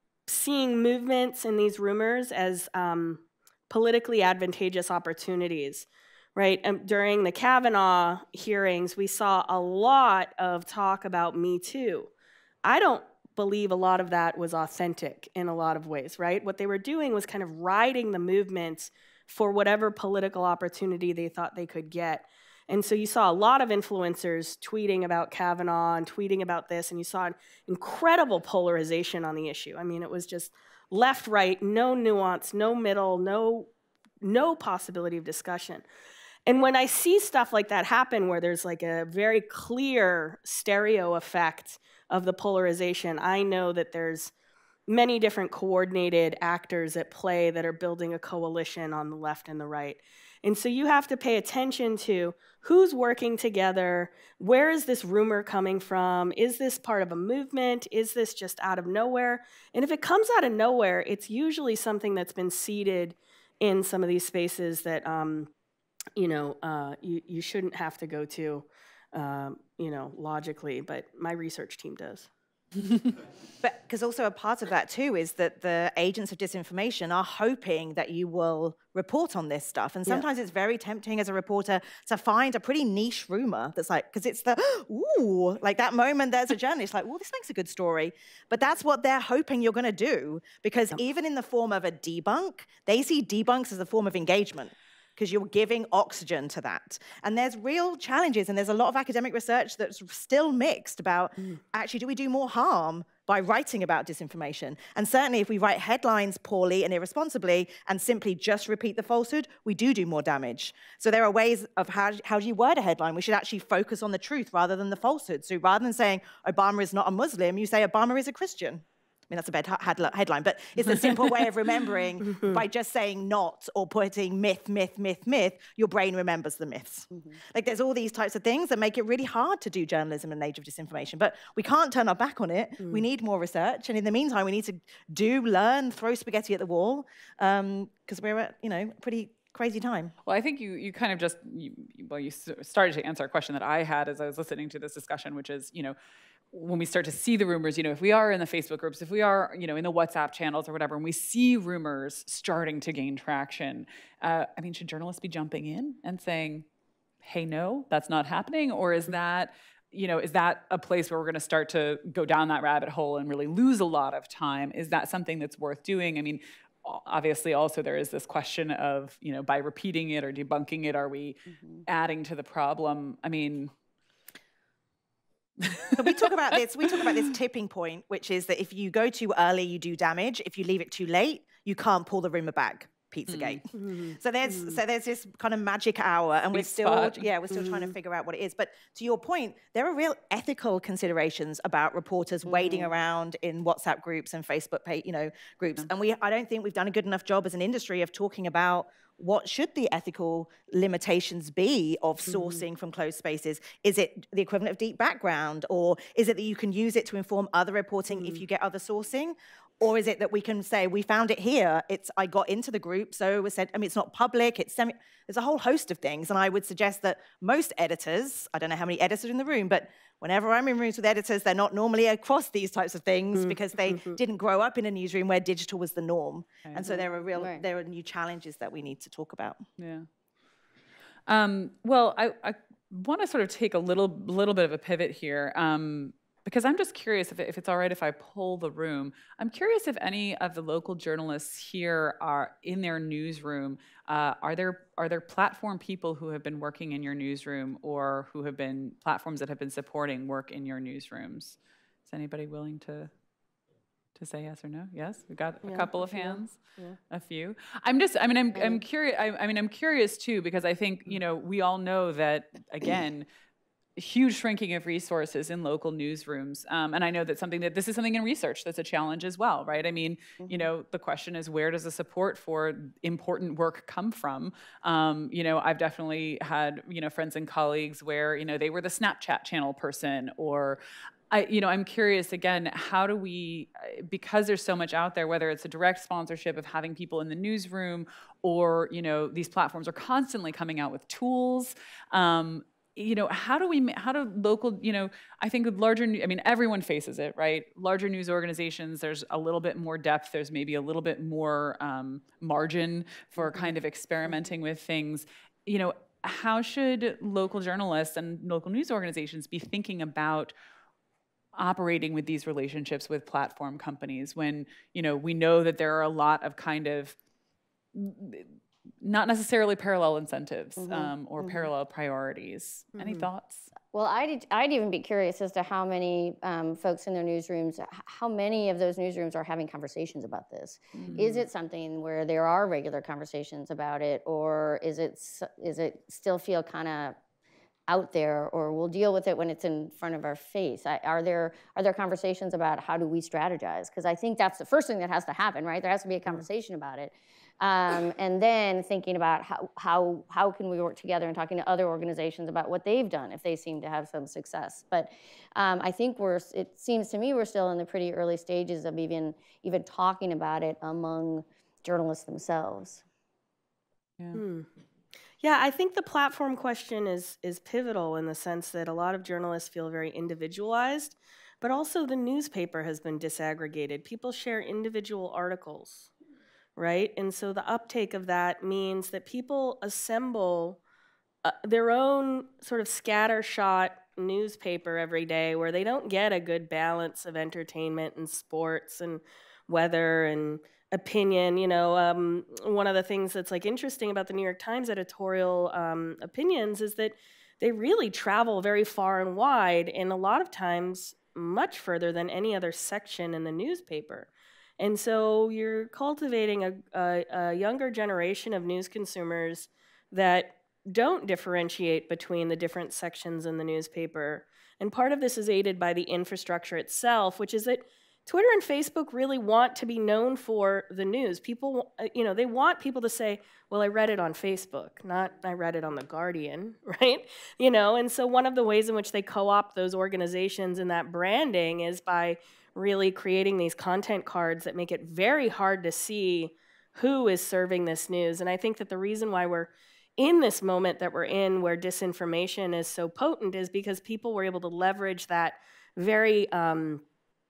seeing movements in these rumors as um, politically advantageous opportunities, right? Um, during the Kavanaugh hearings, we saw a lot of talk about Me Too. I don't believe a lot of that was authentic in a lot of ways, right? What they were doing was kind of riding the movement for whatever political opportunity they thought they could get. And so you saw a lot of influencers tweeting about Kavanaugh and tweeting about this, and you saw an incredible polarization on the issue. I mean, it was just left, right, no nuance, no middle, no, no possibility of discussion. And when I see stuff like that happen where there's like a very clear stereo effect of the polarization, I know that there's many different coordinated actors at play that are building a coalition on the left and the right. And so you have to pay attention to who's working together, where is this rumor coming from, is this part of a movement, is this just out of nowhere? And if it comes out of nowhere, it's usually something that's been seeded in some of these spaces that um, you know, uh, you, you shouldn't have to go to, um, you know, logically, but my research team does. But because also a part of that too is that the agents of disinformation are hoping that you will report on this stuff. And sometimes yeah. it's very tempting as a reporter to find a pretty niche rumor that's like, because it's the, ooh, like that moment there's a journalist like, oh, this makes a good story. But that's what they're hoping you're going to do. Because yep. even in the form of a debunk, they see debunks as a form of engagement, because you're giving oxygen to that. And there's real challenges, and there's a lot of academic research that's still mixed about, mm. actually, do we do more harm by writing about disinformation. And certainly if we write headlines poorly and irresponsibly and simply just repeat the falsehood, we do do more damage. So there are ways of how, how do you word a headline? We should actually focus on the truth rather than the falsehood. So rather than saying Obama is not a Muslim, you say Obama is a Christian. I mean, that's a bad headline, but it's a simple way of remembering. By just saying not or putting myth, myth, myth, myth, your brain remembers the myths. Mm-hmm. Like there's all these types of things that make it really hard to do journalism in an age of disinformation, but we can't turn our back on it. Mm. We need more research. And in the meantime, we need to do, learn, throw spaghetti at the wall, because um, we're at, you know, a pretty crazy time. Well, I think you, you kind of just, you, well, you started to answer a question that I had as I was listening to this discussion, which is, you know, when we start to see the rumors, you know, if we are in the Facebook groups, if we are, you know, in the WhatsApp channels or whatever, and we see rumors starting to gain traction, uh, I mean, should journalists be jumping in and saying, hey, no, that's not happening? Or is that, you know, is that a place where we're going to start to go down that rabbit hole and really lose a lot of time? Is that something that's worth doing? I mean, obviously also there is this question of, you know, by repeating it or debunking it, are we mm-hmm. adding to the problem? I mean... So we talk about this, we talk about this tipping point, which is that if you go too early, you do damage. If you leave it too late, you can't pull the rumor back. Pizzagate. Mm-hmm. So there's mm-hmm. so there's this kind of magic hour, and Sweet we're still spot. yeah we're still mm-hmm. trying to figure out what it is. But to your point, there are real ethical considerations about reporters mm-hmm. wading around in WhatsApp groups and Facebook page, you know groups, mm-hmm. and we I don't think we've done a good enough job as an industry of talking about what should the ethical limitations be of sourcing mm-hmm. from closed spaces. Is it the equivalent of deep background, or is it that you can use it to inform other reporting mm-hmm. if you get other sourcing? Or is it that we can say, we found it here, it's I got into the group, so we said, I mean, it's not public, it's semi, there's a whole host of things. And I would suggest that most editors, I don't know how many editors are in the room, but whenever I'm in rooms with editors, they're not normally across these types of things mm-hmm. because they mm-hmm. didn't grow up in a newsroom where digital was the norm. Okay. And so there are real, right. there are new challenges that we need to talk about. Yeah. Um, well, I, I want to sort of take a little, little bit of a pivot here. Um, Because I'm just curious if, it, if it's all right if I poll the room. I'm curious if any of the local journalists here are in their newsroom. Uh, are there are there platform people who have been working in your newsroom, or who have been platforms that have been supporting work in your newsrooms? Is anybody willing to to say yes or no? Yes, we've got a yeah, couple of hands, yeah. a few. I'm just. I mean, I'm I'm curious. I, I mean, I'm curious too, because I think you know we all know that again. Huge shrinking of resources in local newsrooms. Um, and I know that something that this is something in research that's a challenge as well, right? I mean, mm-hmm. you know, the question is, where does the support for important work come from? Um, you know, I've definitely had, you know, friends and colleagues where, you know, they were the Snapchat channel person, or I, you know, I'm curious again, how do we, because there's so much out there, whether it's a direct sponsorship of having people in the newsroom, or, you know, these platforms are constantly coming out with tools, um, you know, how do we, how do local, you know, I think with larger, I mean, everyone faces it, right? Larger news organizations, there's a little bit more depth, there's maybe a little bit more um, margin for kind of experimenting with things. You know, how should local journalists and local news organizations be thinking about operating with these relationships with platform companies when, you know, we know that there are a lot of kind of, not necessarily parallel incentives mm-hmm. um, or mm-hmm. parallel priorities. Mm-hmm. Any thoughts? Well, I'd, I'd even be curious as to how many um, folks in their newsrooms, how many of those newsrooms are having conversations about this? Mm-hmm. Is it something where there are regular conversations about it, or is it, is it still feel kind of out there, or we'll deal with it when it's in front of our face? I, are there are there conversations about how do we strategize? Because I think that's the first thing that has to happen, right? There has to be a conversation about it. Um, and then thinking about how, how, how can we work together and talking to other organizations about what they've done if they seem to have some success. But um, I think we're, it seems to me we're still in the pretty early stages of even, even talking about it among journalists themselves. Yeah. Hmm. Yeah, I think the platform question is, is pivotal in the sense that a lot of journalists feel very individualized, but also the newspaper has been disaggregated. People share individual articles. Right? And so the uptake of that means that people assemble uh, their own sort of scattershot newspaper every day where they don't get a good balance of entertainment and sports and weather and opinion. You know, um, one of the things that's like interesting about the New York Times editorial um, opinions is that they really travel very far and wide, and a lot of times much further than any other section in the newspaper. And so you're cultivating a, a, a younger generation of news consumers that don't differentiate between the different sections in the newspaper. And part of this is aided by the infrastructure itself, which is that Twitter and Facebook really want to be known for the news. People, you know, they want people to say, well, I read it on Facebook, not I read it on The Guardian, right? You know, and so one of the ways in which they co-opt those organizations and that branding is by really creating these content cards that make it very hard to see who is serving this news. And I think that the reason why we're in this moment that we're in where disinformation is so potent is because people were able to leverage that very um,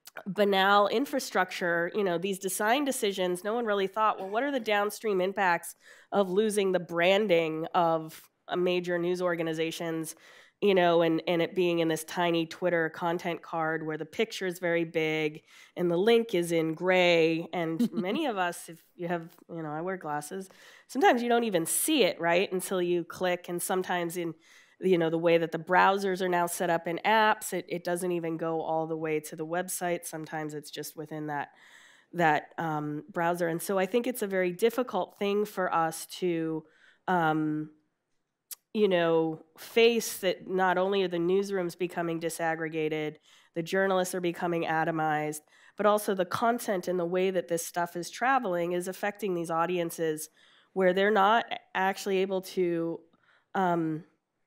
banal infrastructure, you know, these design decisions. No one really thought, well, what are the downstream impacts of losing the branding of a major news organizations, you know, and, and it being in this tiny Twitter content card where the picture is very big and the link is in gray. And many of us, if you have, you know, I wear glasses, sometimes you don't even see it, right, until you click. And sometimes in, you know, the way that the browsers are now set up in apps, it, it doesn't even go all the way to the website. Sometimes it's just within that, that um, browser. And so I think it's a very difficult thing for us to, um, you know, face that not only are the newsrooms becoming disaggregated, the journalists are becoming atomized, but also the content and the way that this stuff is traveling is affecting these audiences where they're not actually able to um,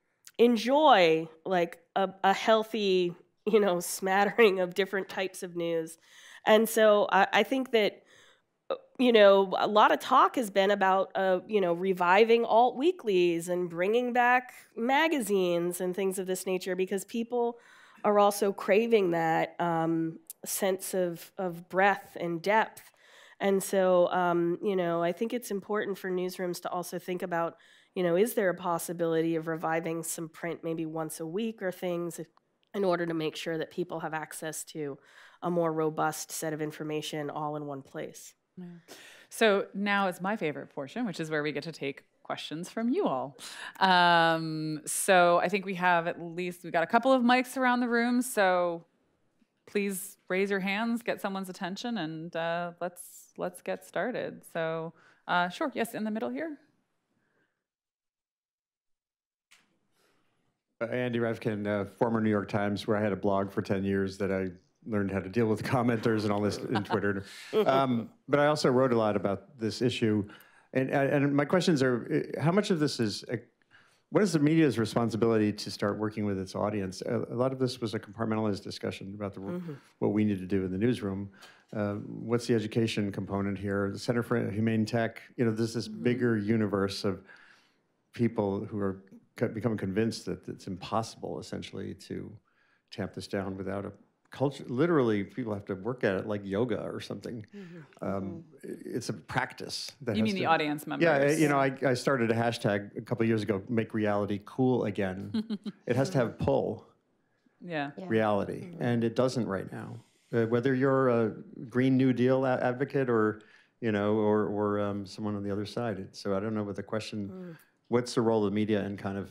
enjoy like a, a healthy, you know, smattering of different types of news. And so I, I think that, you know, a lot of talk has been about, uh, you know, reviving alt weeklies and bringing back magazines and things of this nature because people are also craving that um, sense of, of breadth and depth. And so, um, you know, I think it's important for newsrooms to also think about, you know, is there a possibility of reviving some print maybe once a week or things in order to make sure that people have access to a more robust set of information all in one place? Yeah. So now is my favorite portion, which is where we get to take questions from you all. Um, so I think we have at least, we've got a couple of mics around the room, so please raise your hands, get someone's attention, and uh, let's let's get started. So uh, sure, yes, in the middle here. Uh, Andy Revkin, uh, former New York Times, where I had a blog for ten years that I learned how to deal with commenters and all this in Twitter. Um, but I also wrote a lot about this issue. And, and my questions are, how much of this is, uh, what is the media's responsibility to start working with its audience? A, a lot of this was a compartmentalized discussion about the, mm-hmm. what we need to do in the newsroom. Uh, what's the education component here? The Center for Humane Tech, you know, there's this mm-hmm. bigger universe of people who are becoming convinced that it's impossible, essentially, to tamp this down without a culture. Literally, people have to work at it like yoga or something. Mm-hmm. um, it's a practice. That you has mean to, the audience members? Yeah, you know, I, I started a hashtag a couple of years ago, make reality cool again. It has to have pull, yeah. reality, mm-hmm. and it doesn't right now. Uh, whether you're a Green New Deal a advocate or, you know, or, or um, someone on the other side. So I don't know what the question, mm. what's the role of the media in kind of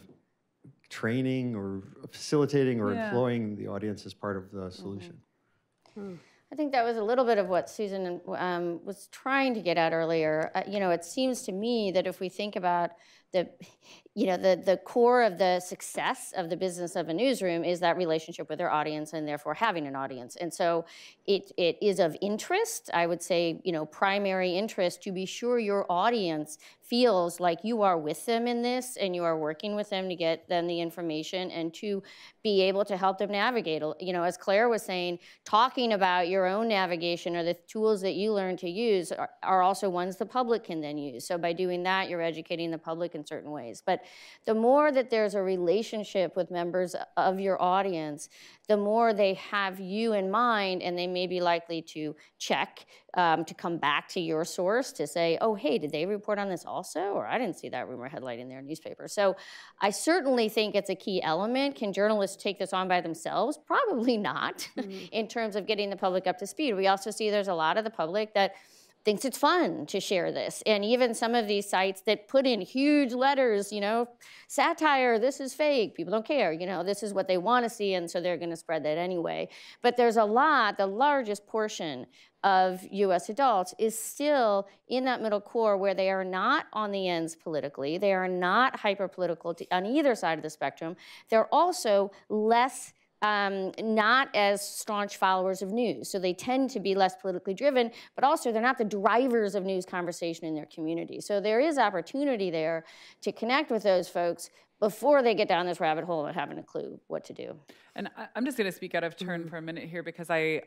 training or facilitating or yeah. employing the audience as part of the solution? Mm-hmm. I think that was a little bit of what Susan um, was trying to get at earlier. Uh, you know, it seems to me that if we think about the, you know, the, the core of the success of the business of a newsroom is that relationship with their audience and therefore having an audience. And so it, it is of interest, I would say, you know, primary interest to be sure your audience feels like you are with them in this and you are working with them to get them the information and to be able to help them navigate. You know, as Claire was saying, talking about your own navigation or the tools that you learn to use are, are also ones the public can then use. So by doing that, you're educating the public in certain ways. But the more that there's a relationship with members of your audience, the more they have you in mind and they may be likely to check, um, to come back to your source to say, oh, hey, did they report on this also? Or I didn't see that rumor headline in their newspaper. So I certainly think it's a key element. Can journalists take this on by themselves? Probably not, mm-hmm. in terms of getting the public up to speed. We also see there's a lot of the public that thinks it's fun to share this. And even some of these sites that put in huge letters, you know, satire, this is fake, people don't care, you know, this is what they want to see, and so they're going to spread that anyway. But there's a lot, the largest portion of U S adults is still in that middle core where they are not on the ends politically, they are not hyper-political on either side of the spectrum. They're also less Um, not as staunch followers of news. So they tend to be less politically driven, but also they're not the drivers of news conversation in their community. So there is opportunity there to connect with those folks before they get down this rabbit hole and having a clue what to do. And I, I'm just going to speak out of turn mm-hmm. for a minute here, because I,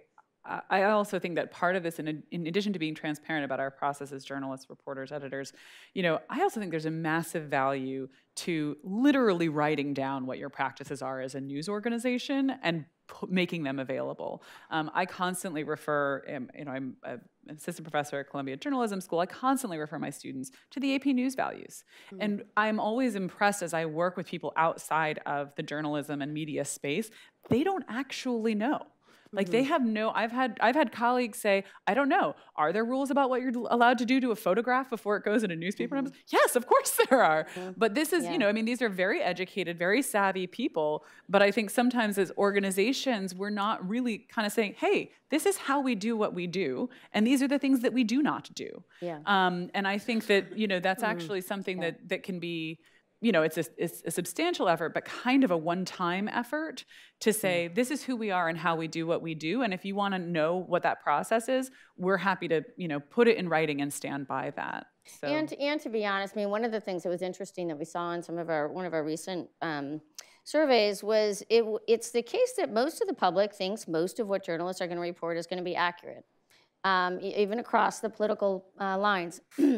I also think that part of this, in, in addition to being transparent about our process as journalists, reporters, editors, you know, I also think there's a massive value to literally writing down what your practices are as a news organization and making them available. Um, I constantly refer, um, you know, I'm an assistant professor at Columbia Journalism School. I constantly refer my students to the A P News values. Mm-hmm. And I'm always impressed as I work with people outside of the journalism and media space, they don't actually know. Like they have no, I've had I've had colleagues say, I don't know, are there rules about what you're allowed to do to a photograph before it goes in a newspaper? Mm-hmm. And I'm like, yes, of course there are. Mm-hmm. But this is, yeah. you know, I mean, these are very educated, very savvy people. But I think sometimes as organizations, we're not really kind of saying, hey, this is how we do what we do. And these are the things that we do not do. Yeah. Um, and I think that, you know, that's mm-hmm. actually something yeah. that, that can be, you know, it's a, it's a substantial effort, but kind of a one-time effort to say, this is who we are and how we do what we do. And if you want to know what that process is, we're happy to, you know, put it in writing and stand by that. So. And, and to be honest, I mean, one of the things that was interesting that we saw in some of our, one of our recent um, surveys was it, it's the case that most of the public thinks most of what journalists are going to report is going to be accurate. Um, even across the political uh, lines.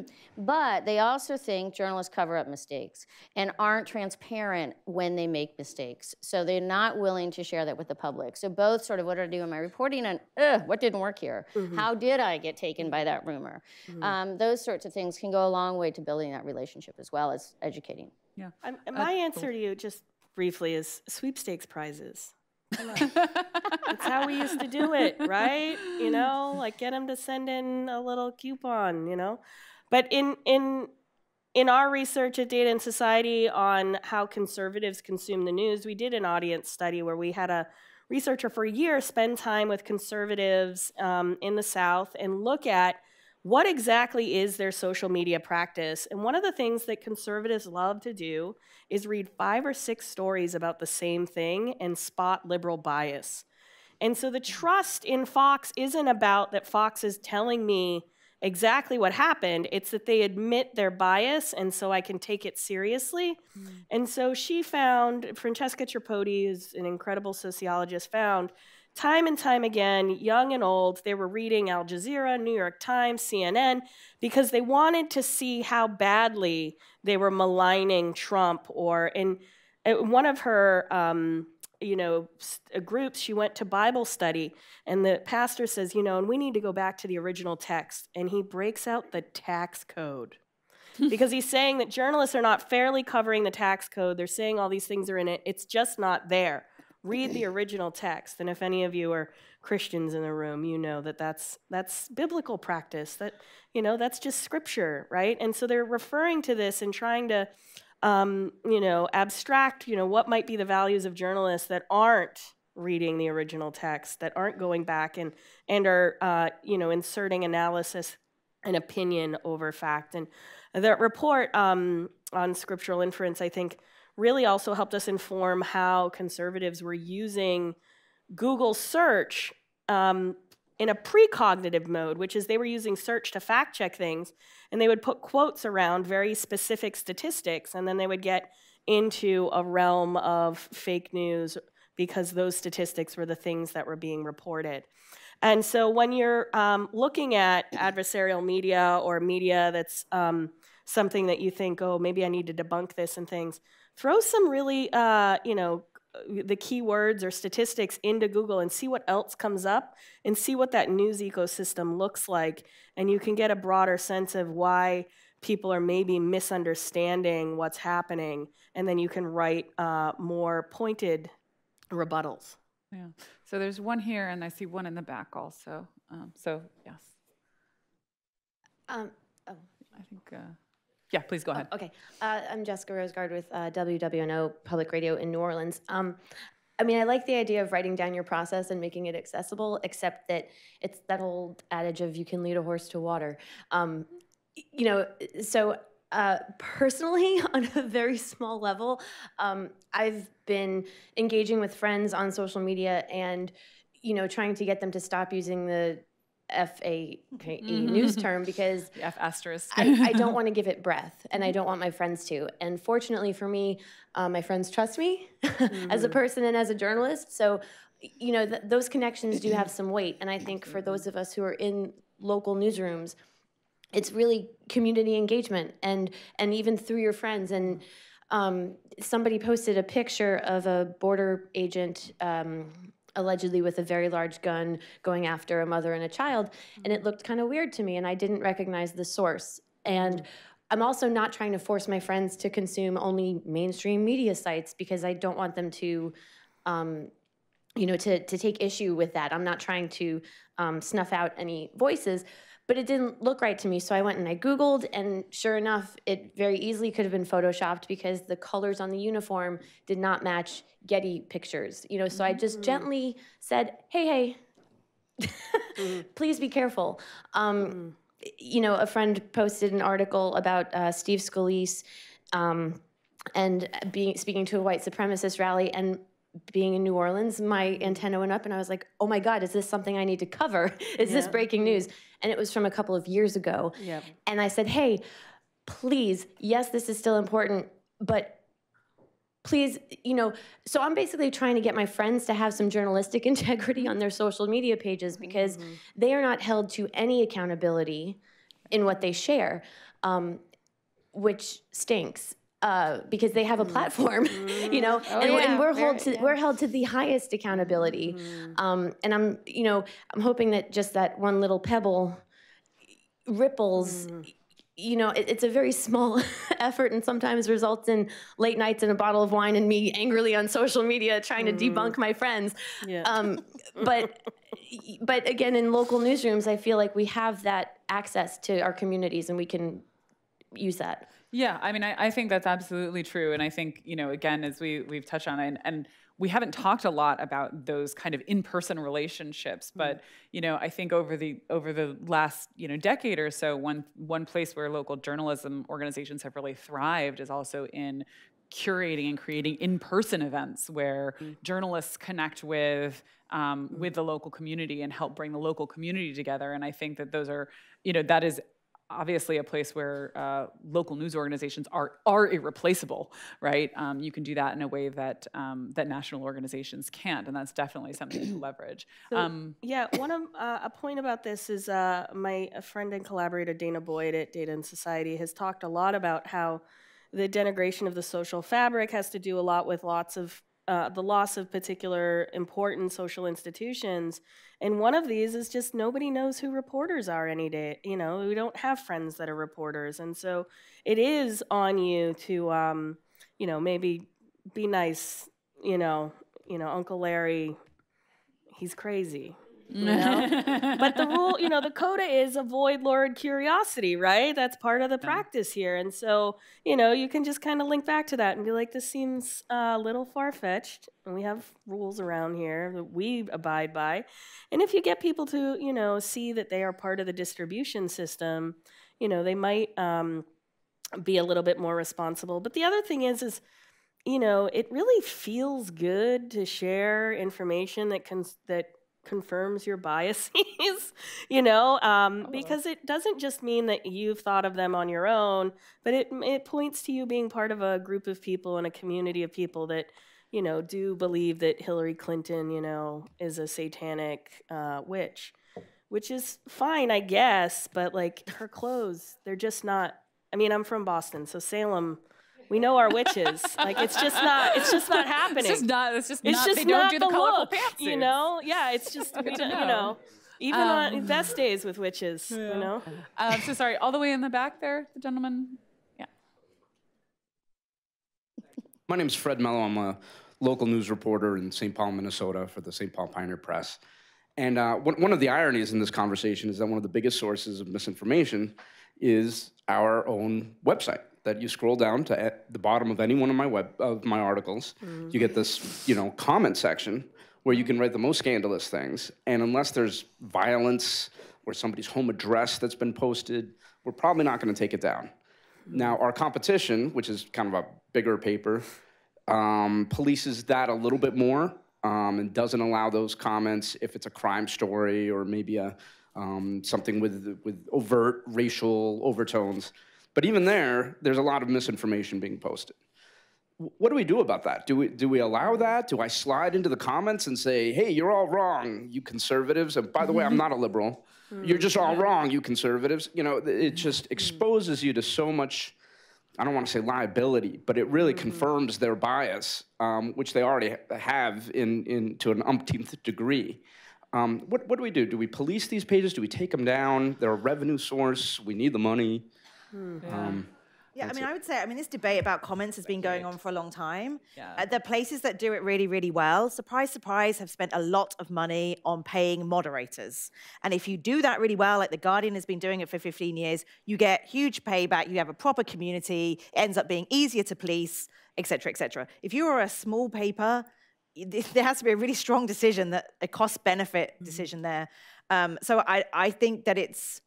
But they also think journalists cover up mistakes and aren't transparent when they make mistakes. So they're not willing to share that with the public. So both sort of what did I do in my reporting and Ugh, what didn't work here? Mm-hmm. How did I get taken by that rumor? Mm-hmm. um, those sorts of things can go a long way to building that relationship as well as educating. Yeah. Um, my uh, answer to you, just briefly, is sweepstakes prizes. That's how we used to do it, right? You know, like get them to send in a little coupon, you know. But in in in our research at Data and Society on how conservatives consume the news, we did an audience study where we had a researcher for a year spend time with conservatives um, in the South and look at what exactly is their social media practice. And one of the things that conservatives love to do is read five or six stories about the same thing and spot liberal bias. And so the trust in Fox isn't about that Fox is telling me exactly what happened. It's that they admit their bias, and so I can take it seriously. Mm. And so she found, Francesca Tripodi, who's an incredible sociologist, found time and time again, young and old, they were reading Al Jazeera, New York Times, C N N, because they wanted to see how badly they were maligning Trump. Or in one of her, um, you know, groups, she went to Bible study, and the pastor says, you know, and we need to go back to the original text. And he breaks out the tax code. Because he's saying that journalists are not fairly covering the tax code. They're saying all these things are in it. It's just not there. Read the original text. And if any of you are Christians in the room, you know that that's, that's biblical practice. That, you know, that's just scripture, right? And so they're referring to this and trying to, um, you know, abstract, you know, what might be the values of journalists that aren't reading the original text, that aren't going back and, and are, uh, you know, inserting analysis and opinion over fact. And the report um, on scriptural inference, I think, really also helped us inform how conservatives were using Google search um, in a precognitive mode, which is they were using search to fact check things, and they would put quotes around very specific statistics, and then they would get into a realm of fake news because those statistics were the things that were being reported. And so when you're um, looking at adversarial media or media that's um, something that you think, oh, maybe I need to debunk this and things, throw some really, uh, you know, the keywords or statistics into Google and see what else comes up and see what that news ecosystem looks like. And you can get a broader sense of why people are maybe misunderstanding what's happening. And then you can write uh, more pointed rebuttals. Yeah. So there's one here, and I see one in the back also. Um, so, yes. Um, oh. I think, uh, yeah, please go ahead. Oh, okay. Uh, I'm Jessica Rosegard with uh, W W N O Public Radio in New Orleans. Um, I mean, I like the idea of writing down your process and making it accessible, except that it's that old adage of you can lead a horse to water. Um, you know, so uh, personally, on a very small level, um, I've been engaging with friends on social media and, you know, trying to get them to stop using the F A K E news term because The F asterisk. I, I don't want to give it breath, and I don't want my friends to. And fortunately for me, uh, my friends trust me mm-hmm. as a person and as a journalist. So, you know, th those connections do have some weight. And I think for those of us who are in local newsrooms, it's really community engagement, and and even through your friends. And um, somebody posted a picture of a border agent. Um, allegedly with a very large gun going after a mother and a child, and it looked kind of weird to me, and I didn't recognize the source. And I'm also not trying to force my friends to consume only mainstream media sites because I don't want them to, um, you know, to, to take issue with that. I'm not trying to um, snuff out any voices, but it didn't look right to me. So I went and I Googled, and sure enough, it very easily could have been Photoshopped because the colors on the uniform did not match Getty pictures. You know, so I just gently said, hey, hey, please be careful. Um, you know, a friend posted an article about uh, Steve Scalise um, and being speaking to a white supremacist rally, and being in New Orleans, my antenna went up and I was like, oh my God, is this something I need to cover? Is yeah. this breaking news? And it was from a couple of years ago. Yeah. And I said, hey, please, yes, this is still important, but please, you know, so I'm basically trying to get my friends to have some journalistic integrity on their social media pages because mm-hmm. they are not held to any accountability in what they share, um, which stinks. Uh, because they have a platform, mm-hmm. you know, oh, and, yeah, and we're very, held to yeah. we're held to the highest accountability. Mm-hmm. um, and I'm, you know, I'm hoping that just that one little pebble ripples. Mm-hmm. You know, it, it's a very small effort, and sometimes results in late nights and a bottle of wine and me angrily on social media trying mm-hmm. to debunk my friends. Yeah. Um, but but again, in local newsrooms, I feel like we have that access to our communities, and we can use that. Yeah, I mean, I, I think that's absolutely true. And I think, you know, again, as we, we've touched on, and, and we haven't talked a lot about those kind of in-person relationships, but, you know, I think over the over the last, you know, decade or so, one, one place where local journalism organizations have really thrived is also in curating and creating in-person events where mm. journalists connect with um, mm. with the local community and help bring the local community together. And I think that those are, you know, that is obviously a place where uh, local news organizations are are irreplaceable, right? Um, you can do that in a way that um, that national organizations can't, and that's definitely something to leverage. So, um, yeah, one of uh, a point about this is uh, my a friend and collaborator Dana Boyd at Data and Society has talked a lot about how the denigration of the social fabric has to do a lot with lots of uh, the loss of particular important social institutions. And one of these is just nobody knows who reporters are any day. You know, we don't have friends that are reporters. And so it is on you to, um, you know, maybe be nice, you know, you know, Uncle Larry, he's crazy. You know? But the rule, you know, the coda is avoid lurid curiosity, right? That's part of the yeah. practice here. And so, you know, you can just kind of link back to that and be like, this seems a little far-fetched, and we have rules around here that we abide by. And if you get people to, you know, see that they are part of the distribution system, you know, they might um, be a little bit more responsible. But the other thing is, is, you know, it really feels good to share information that can, that confirms your biases, you know, um, because it doesn't just mean that you've thought of them on your own, but it it points to you being part of a group of people and a community of people that, you know, do believe that Hillary Clinton, you know, is a satanic uh, witch, which is fine, I guess, but like her clothes, they're just not, I mean, I'm from Boston, so Salem, we know our witches. Like it's just not. It's just not happening. It's just not. It's just. It's not, just they not don't do the the colorful look. pantsuits. You know. Yeah. It's just. We don't, you know. Even um, on best days with witches. Yeah. You know. Um, so sorry. All the way in the back there, the gentleman. Yeah. My name's Fred Mello. I'm a local news reporter in Saint Paul, Minnesota, for the Saint Paul Pioneer Press. And uh, one, one of the ironies in this conversation is that one of the biggest sources of misinformation is our own website. That you scroll down to at the bottom of any one of my web of my articles, mm. you get this, you know, comment section where you can write the most scandalous things, and unless there's violence or somebody's home address that's been posted, we're probably not going to take it down. Mm. Now, our competition, which is kind of a bigger paper, um, polices that a little bit more um, and doesn't allow those comments if it's a crime story or maybe a um, something with with overt racial overtones. But even there, there's a lot of misinformation being posted. What do we do about that? Do we, do we allow that? Do I slide into the comments and say, hey, you're all wrong, you conservatives? And by the way, I'm not a liberal. You're just all wrong, you conservatives. You know, it just exposes you to so much, I don't want to say liability, but it really confirms their bias, um, which they already have in, in, to an umpteenth degree. Um, what, what do we do? Do we police these pages? Do we take them down? They're a revenue source. We need the money. Yeah. Um, yeah, I mean, it. I would say, I mean, this debate about comments has been going on for a long time. Yeah. Uh, the places that do it really, really well, surprise, surprise, have spent a lot of money on paying moderators. And if you do that really well, like The Guardian has been doing it for fifteen years, you get huge payback, you have a proper community, it ends up being easier to police, et cetera, et cetera. If you are a small paper, there has to be a really strong decision, that a cost-benefit mm-hmm. decision there. Um, so I, I think that it's,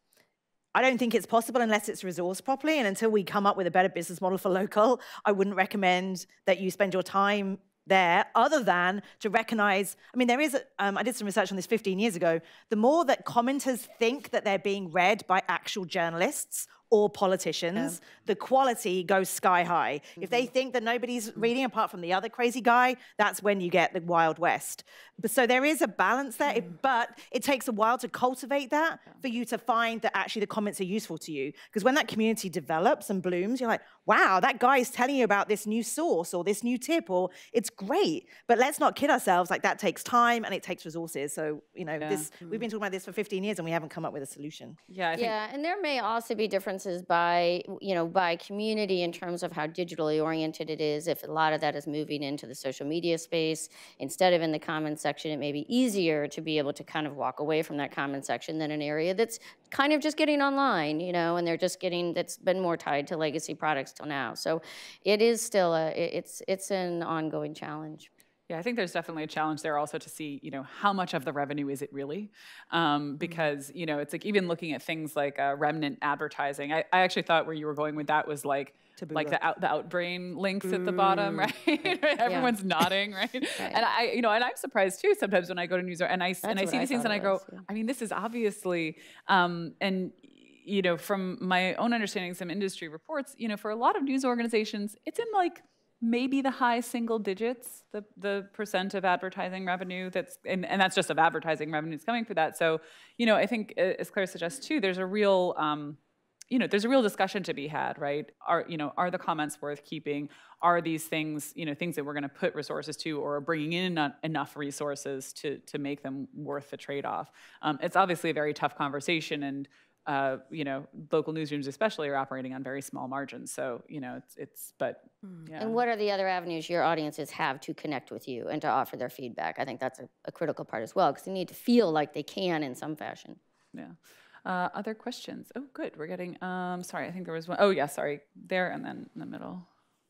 I don't think it's possible unless it's resourced properly. And until we come up with a better business model for local, I wouldn't recommend that you spend your time there, other than to recognize, I mean, there is, a, um, I did some research on this fifteen years ago, the more that commenters think that they're being read by actual journalists or politicians, yeah. the quality goes sky high. Mm-hmm. If they think that nobody's reading apart from the other crazy guy, that's when you get the Wild West. But so there is a balance there, mm-hmm. it, but it takes a while to cultivate that yeah. for you to find that actually the comments are useful to you. Because when that community develops and blooms, you're like, wow, that guy is telling you about this new source or this new tip, or it's great. But let's not kid ourselves, like that takes time and it takes resources. So, you know, yeah. this mm-hmm. we've been talking about this for fifteen years and we haven't come up with a solution. Yeah, I think yeah, and there may also be different by, you know, by community in terms of how digitally oriented it is. If a lot of that is moving into the social media space, instead of in the comment section, it may be easier to be able to kind of walk away from that comment section than an area that's kind of just getting online, you know, and they're just getting, that's been more tied to legacy products till now. So it is still a, it's, it's an ongoing challenge. Yeah, I think there's definitely a challenge there also to see, you know, how much of the revenue is it really? Um, because, you know, it's like even looking at things like uh, remnant advertising. I, I actually thought where you were going with that was like, like the out the outbrain links mm. at the bottom, right? Everyone's yeah. nodding, right? right? And I, you know, and I'm surprised too sometimes when I go to news and I That's and I see these things and I go, was, yeah. I mean, this is obviously, um, and you know, from my own understanding, some industry reports, you know, for a lot of news organizations, it's in like maybe the high single digits, the the percent of advertising revenue that's, and, and that's just of advertising revenue that's coming for that. So, you know, I think as Claire suggests too, there's a real, um, you know, there's a real discussion to be had, right? Are, you know, are the comments worth keeping? Are these things, you know, things that we're going to put resources to, or bringing in en enough resources to to make them worth the trade-off? Um, it's obviously a very tough conversation, and Uh, you know, local newsrooms especially are operating on very small margins. So, you know, it's, it's but, yeah. And what are the other avenues your audiences have to connect with you and to offer their feedback? I think that's a, a critical part as well, because they need to feel like they can in some fashion. Yeah. Uh, other questions? Oh, good. We're getting, um, sorry, I think there was one. Oh, yeah, sorry. There and then in the middle.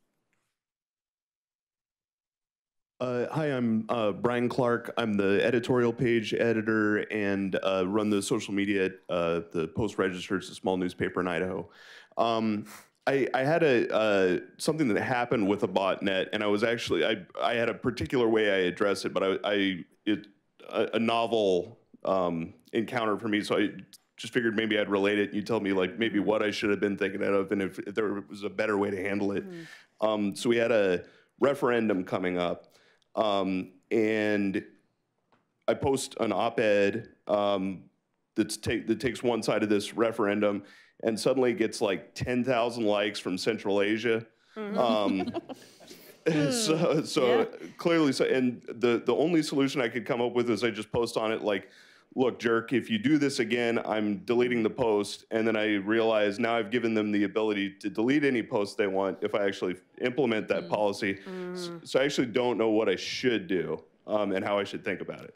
Uh, hi, I'm uh, Brian Clark. I'm the editorial page editor and uh, run the social media at uh, the Post-Register. It's a small newspaper in Idaho. Um, I, I had a uh, something that happened with a botnet, and I was actually I I had a particular way I addressed it, but I, I it a, a novel um, encounter for me, so I just figured maybe I'd relate it. And you tell me like maybe what I should have been thinking of, and if, if there was a better way to handle it. Mm-hmm. um, so we had a referendum coming up. Um, and I post an op-ed um, that's take, that takes one side of this referendum and suddenly gets like ten thousand likes from Central Asia. Mm-hmm. um, so so yeah. clearly, so, and the, the only solution I could come up with is I just post on it like, look, jerk, if you do this again, I'm deleting the post. And then I realize now I've given them the ability to delete any post they want if I actually implement that mm. policy. Mm. So, so I actually don't know what I should do um, and how I should think about it.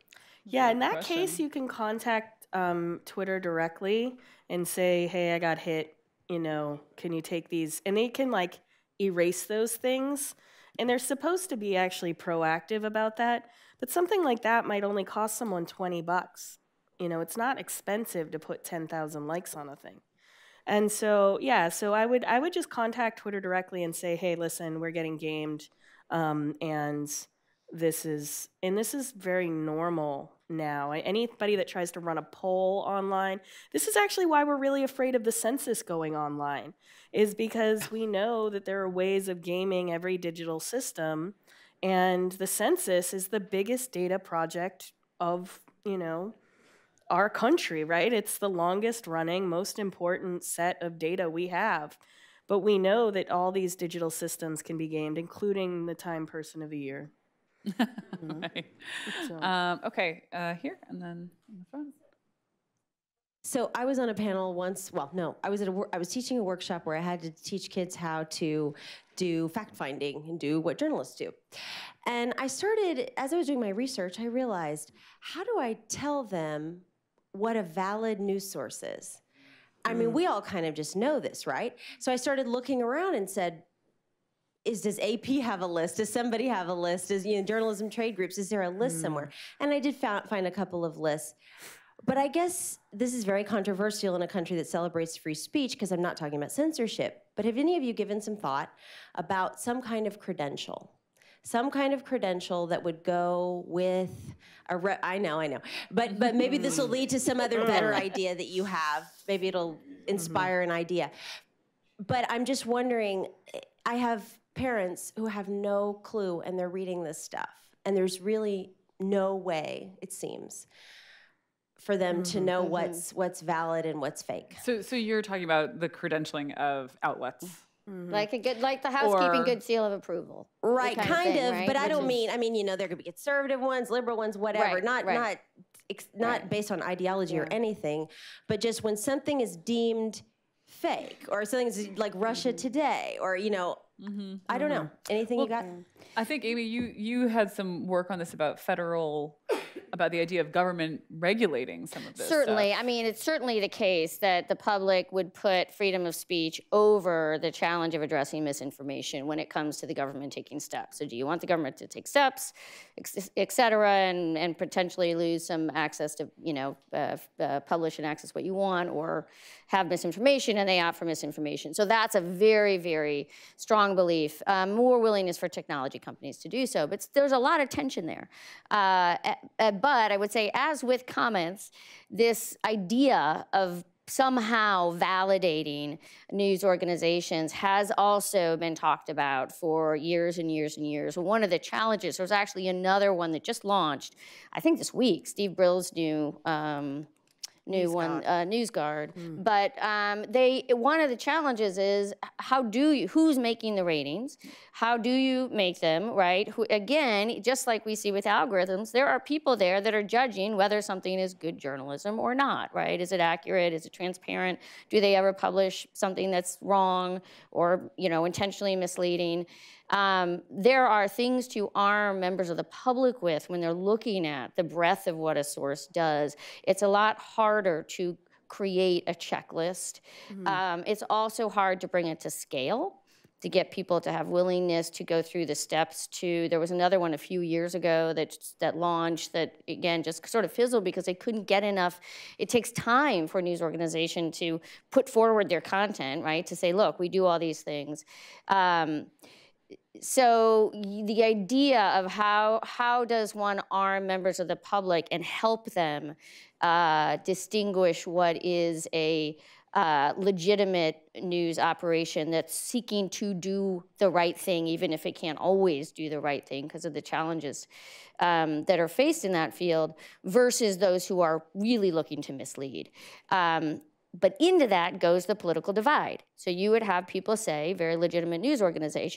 Yeah, in that question. case, you can contact um, Twitter directly and say, hey, I got hit, you know, can you take these? And they can like erase those things. And they're supposed to be actually proactive about that. But something like that might only cost someone twenty bucks. You know, it's not expensive to put ten thousand likes on a thing. And so, yeah, so I would I would just contact Twitter directly and say, hey, listen, we're getting gamed. Um, and this is, and this is very normal now. Anybody that tries to run a poll online, this is actually why we're really afraid of the census going online, is because we know that there are ways of gaming every digital system. And the census is the biggest data project of, you know, our country, right? It's the longest running, most important set of data we have. But we know that all these digital systems can be gamed, including the Time Person of the Year. Mm-hmm. Right. So. Um, okay, uh, here and then in the front. So I was on a panel once. Well, no, I was at a wor- I was teaching a workshop where I had to teach kids how to do fact finding and do what journalists do. And I started, as I was doing my research, I realized, how do I tell them what a valid news source is? I mean, we all kind of just know this, right? So I started looking around and said, is does A P have a list? Does somebody have a list? Does, you know, journalism trade groups, is there a list mm. somewhere? And I did found, find a couple of lists. But I guess this is very controversial in a country that celebrates free speech, because I'm not talking about censorship. But have any of you given some thought about some kind of credential? Some kind of credential that would go with a re- I know, I know. But but maybe this will lead to some other better idea that you have. Maybe it'll inspire an idea. But I'm just wondering, I have parents who have no clue, and they're reading this stuff. And there's really no way, it seems, for them mm-hmm. to know mm-hmm. what's what's valid and what's fake. So so you're talking about the credentialing of outlets. Mm-hmm. Like a good, like the housekeeping or, good seal of approval, right? Kind, kind of, thing, of right? But Which I don't is, mean. I mean, you know, there could be conservative ones, liberal ones, whatever. Right, not right. not ex, not right. based on ideology yeah. or anything, but just when something is deemed fake, or something is like Russia mm-hmm. Today, or you know, mm-hmm. I don't know anything well, you got. I think Amy, you you had some work on this about federal. About the idea of government regulating some of this Certainly. stuff. I mean, it's certainly the case that the public would put freedom of speech over the challenge of addressing misinformation when it comes to the government taking steps. So do you want the government to take steps, et cetera, and, and potentially lose some access to, you know, uh, uh, publish and access what you want, or have misinformation and they opt for misinformation. So that's a very, very strong belief. Um, more willingness for technology companies to do so. But there's a lot of tension there. Uh, uh, But I would say, as with comments, this idea of somehow validating news organizations has also been talked about for years and years and years. One of the challenges, there's actually another one that just launched, I think this week, Steve Brill's new um, new NewsGuard. one, uh, NewsGuard. Mm. But um, they, one of the challenges is how do you, who's making the ratings? How do you make them, right? Who, again, just like we see with algorithms, there are people there that are judging whether something is good journalism or not, right? Is it accurate? Is it transparent? Do they ever publish something that's wrong or, you know, intentionally misleading? Um, there are things to arm members of the public with when they're looking at the breadth of what a source does. It's a lot harder to create a checklist. Mm-hmm. Um, it's also hard to bring it to scale, to get people to have willingness to go through the steps to, there was another one a few years ago that, that launched that, again, just sort of fizzled because they couldn't get enough. It takes time for a news organization to put forward their content, right? To say, look, we do all these things. Um, So the idea of how how does one arm members of the public and help them uh, distinguish what is a uh, legitimate news operation that's seeking to do the right thing, even if it can't always do the right thing because of the challenges um, that are faced in that field, versus those who are really looking to mislead. Um, But into that goes the political divide. So you would have people say, very legitimate news organizations,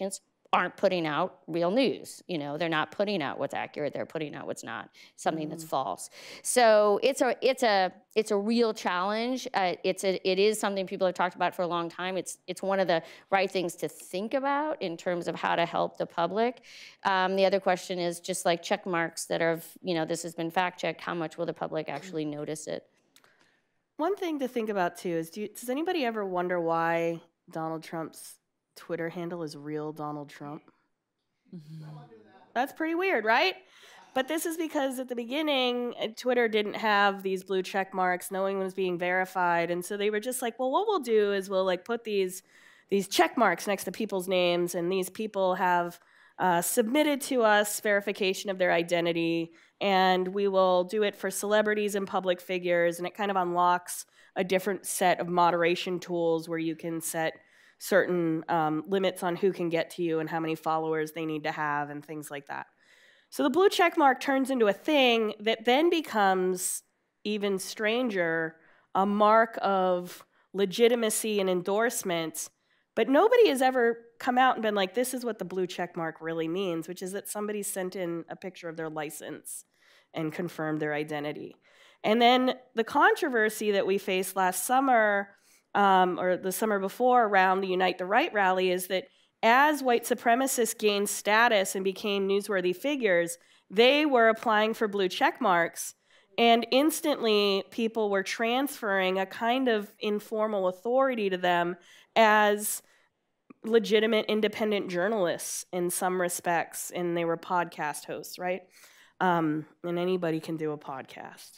aren't putting out real news. You know, they're not putting out what's accurate. They're putting out what's not, something mm. that's false. So it's a it's a it's a real challenge. Uh, it's a it is something people have talked about for a long time. It's it's one of the right things to think about in terms of how to help the public. Um, the other question is just like check marks that are, you know, this has been fact checked. How much will the public actually notice it? One thing to think about too is, do you, does anybody ever wonder why Donald Trump's Twitter handle is real Donald Trump? Mm-hmm. That's pretty weird, right? But this is because at the beginning, Twitter didn't have these blue check marks. No one was being verified. And so they were just like, well, what we'll do is we'll like put these, these check marks next to people's names, and these people have uh, submitted to us verification of their identity, and we will do it for celebrities and public figures, and it kind of unlocks a different set of moderation tools where you can set certain um, limits on who can get to you and how many followers they need to have and things like that. So the blue check mark turns into a thing that then becomes, even stranger, a mark of legitimacy and endorsement. But nobody has ever come out and been like, this is what the blue check mark really means, which is that somebody sent in a picture of their license and confirmed their identity. And then the controversy that we faced last summer, um, or the summer before around the Unite the Right rally, is that as white supremacists gained status and became newsworthy figures, they were applying for blue check marks, and instantly people were transferring a kind of informal authority to them as legitimate independent journalists in some respects, and they were podcast hosts, right? Um, and anybody can do a podcast.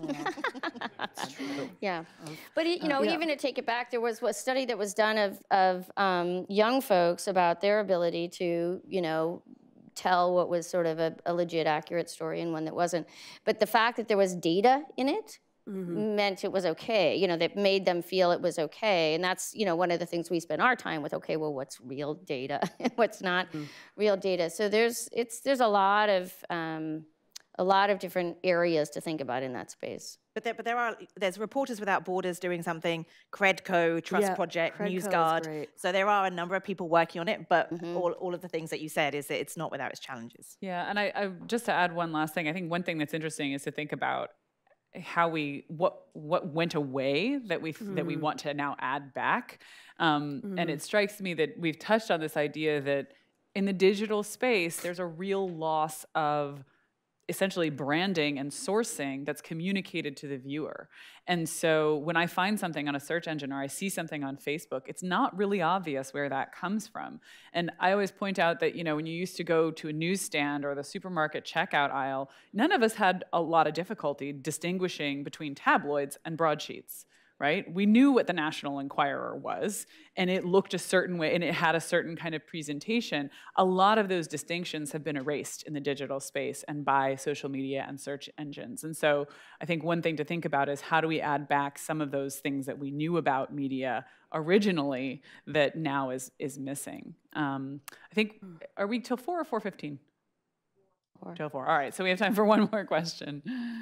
Yeah, but it, you know, uh, yeah. even to take it back, there was a study that was done of of um, young folks about their ability to, you know, tell what was sort of a, a legit, accurate story and one that wasn't. But the fact that there was data in it mm-hmm. meant it was okay. You know, that made them feel it was okay, and that's, you know, one of the things we spend our time with. Okay, well, what's real data and what's not mm-hmm. real data? So there's it's there's a lot of um, a lot of different areas to think about in that space. But there, but there are there's Reporters Without Borders doing something, Credco, Trust yeah, Project, Credco NewsGuard. So there are a number of people working on it, but mm-hmm. all, all of the things that you said is that it's not without its challenges. Yeah, and I, I just to add one last thing, I think one thing that's interesting is to think about how we what what went away that we mm. that we want to now add back, um, mm. and it strikes me that we've touched on this idea that in the digital space there's a real loss of essentially branding and sourcing that's communicated to the viewer. And so when I find something on a search engine or I see something on Facebook, it's not really obvious where that comes from. And I always point out that, you know, when you used to go to a newsstand or the supermarket checkout aisle, none of us had a lot of difficulty distinguishing between tabloids and broadsheets. Right? We knew what the National Enquirer was, and it looked a certain way, and it had a certain kind of presentation. A lot of those distinctions have been erased in the digital space and by social media and search engines. And so I think one thing to think about is how do we add back some of those things that we knew about media originally that now is, is missing. Um, I think, are we till four or four fifteen? Four. Till four. All right, so we have time for one more question.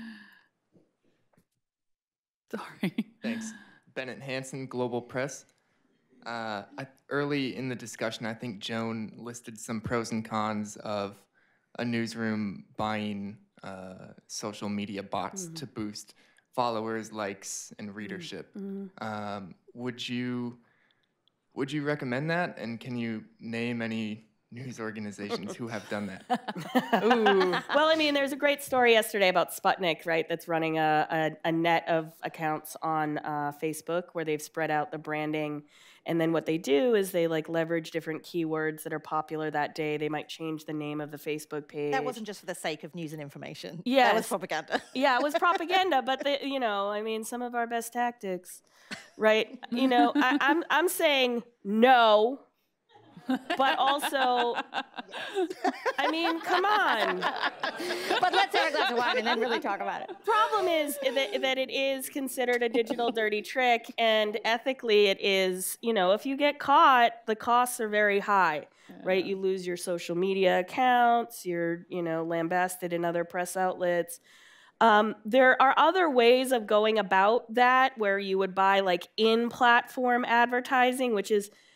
Sorry. Thanks. Bennett Hansen, Global Press. Uh, I, early in the discussion, I think Joan listed some pros and cons of a newsroom buying uh, social media bots mm-hmm. to boost followers, likes, and readership. Mm-hmm. Um, would you would you recommend that? And can you name any news organizations who have done that? Ooh. Well, I mean, there's a great story yesterday about Sputnik, right, that's running a, a, a net of accounts on uh, Facebook where they've spread out the branding. And then what they do is they like leverage different keywords that are popular that day. They might change the name of the Facebook page. That wasn't just for the sake of news and information. Yeah, that was propaganda. Yeah, it was propaganda. But the, you know, I mean, some of our best tactics, right? You know, I, I'm I'm saying no. But also, I mean, come on. But let's have a glass of wine and then really talk about it. Problem is that, that it is considered a digital dirty trick, and ethically it is, you know, if you get caught, the costs are very high, yeah. right? You lose your social media accounts, you're, you know, lambasted in other press outlets. Um, there are other ways of going about that where you would buy like in-platform advertising, which is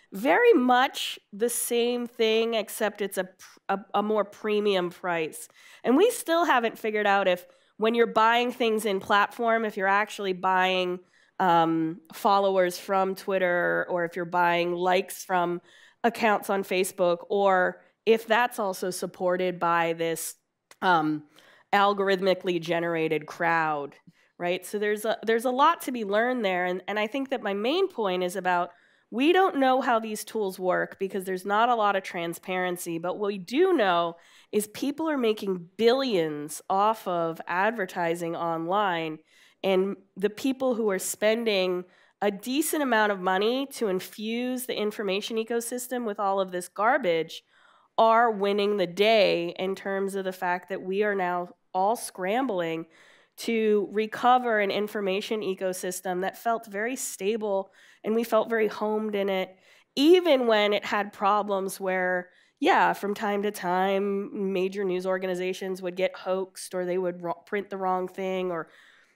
very much the same thing, except it's a, a, a more premium price. And we still haven't figured out if when you're buying things in platform, if you're actually buying um, followers from Twitter, or if you're buying likes from accounts on Facebook, or if that's also supported by this um, algorithmically generated crowd, right? So there's a, there's a lot to be learned there. And, and I think that my main point is about, we don't know how these tools work because there's not a lot of transparency, but what we do know is people are making billions off of advertising online, and the people who are spending a decent amount of money to infuse the information ecosystem with all of this garbage are winning the day in terms of the fact that we are now all scrambling to recover an information ecosystem that felt very stable, and we felt very homed in it, even when it had problems where, yeah, from time to time, major news organizations would get hoaxed, or they would print the wrong thing, or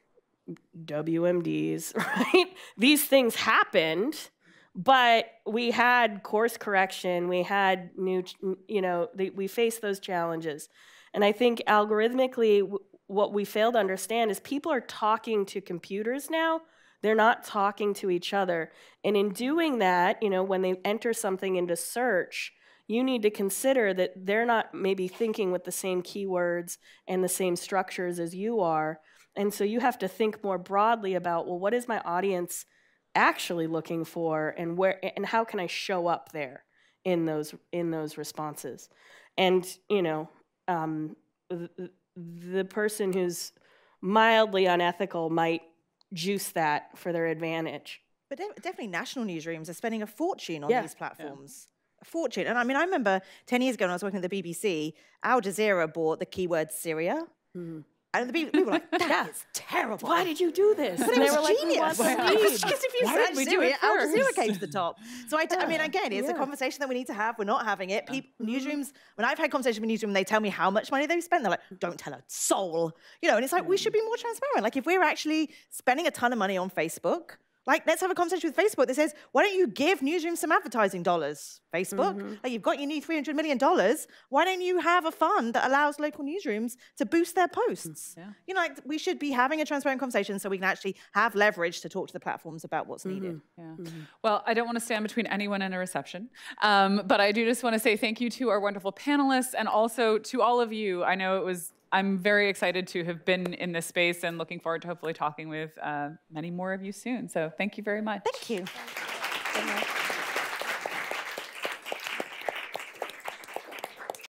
W M Ds, right? These things happened, but we had course correction, we had new, you know, we faced those challenges. And I think algorithmically, what we fail to understand is people are talking to computers now. They're not talking to each other. And in doing that, you know, when they enter something into search, you need to consider that they're not maybe thinking with the same keywords and the same structures as you are. And so you have to think more broadly about, well, what is my audience actually looking for, and where, and how can I show up there in those in those responses? And, you know, um, the, the person who's mildly unethical might juice that for their advantage. But de definitely national newsrooms are spending a fortune on yeah. these platforms. Yeah. A fortune. And I mean, I remember ten years ago when I was working at the B B C, Al Jazeera bought the keyword Syria. Mm-hmm. And the people were like, that is terrible. Why did you do this? But and it was they were genius. Like, Because if you Why search we Syria, Al first? Jazeera came to the top. So I, yeah. I mean, again, it's yeah. a conversation that we need to have. We're not having it. People, mm-hmm. Newsrooms, when I've had conversations with newsrooms, they tell me how much money they've spent. They're like, don't tell a soul. You know, and it's like, mm-hmm. we should be more transparent. Like, if we're actually spending a ton of money on Facebook, like, let's have a conversation with Facebook that says, why don't you give newsrooms some advertising dollars? Facebook, mm-hmm. like, you've got your new three hundred million dollars. Why don't you have a fund that allows local newsrooms to boost their posts? Yeah. You know, like, we should be having a transparent conversation so we can actually have leverage to talk to the platforms about what's mm-hmm. needed. Yeah. Mm-hmm. Well, I don't want to stand between anyone and a reception, um, but I do just want to say thank you to our wonderful panelists, and also to all of you. I know it was I'm very excited to have been in this space, and looking forward to hopefully talking with uh, many more of you soon. So thank you very much. Thank you.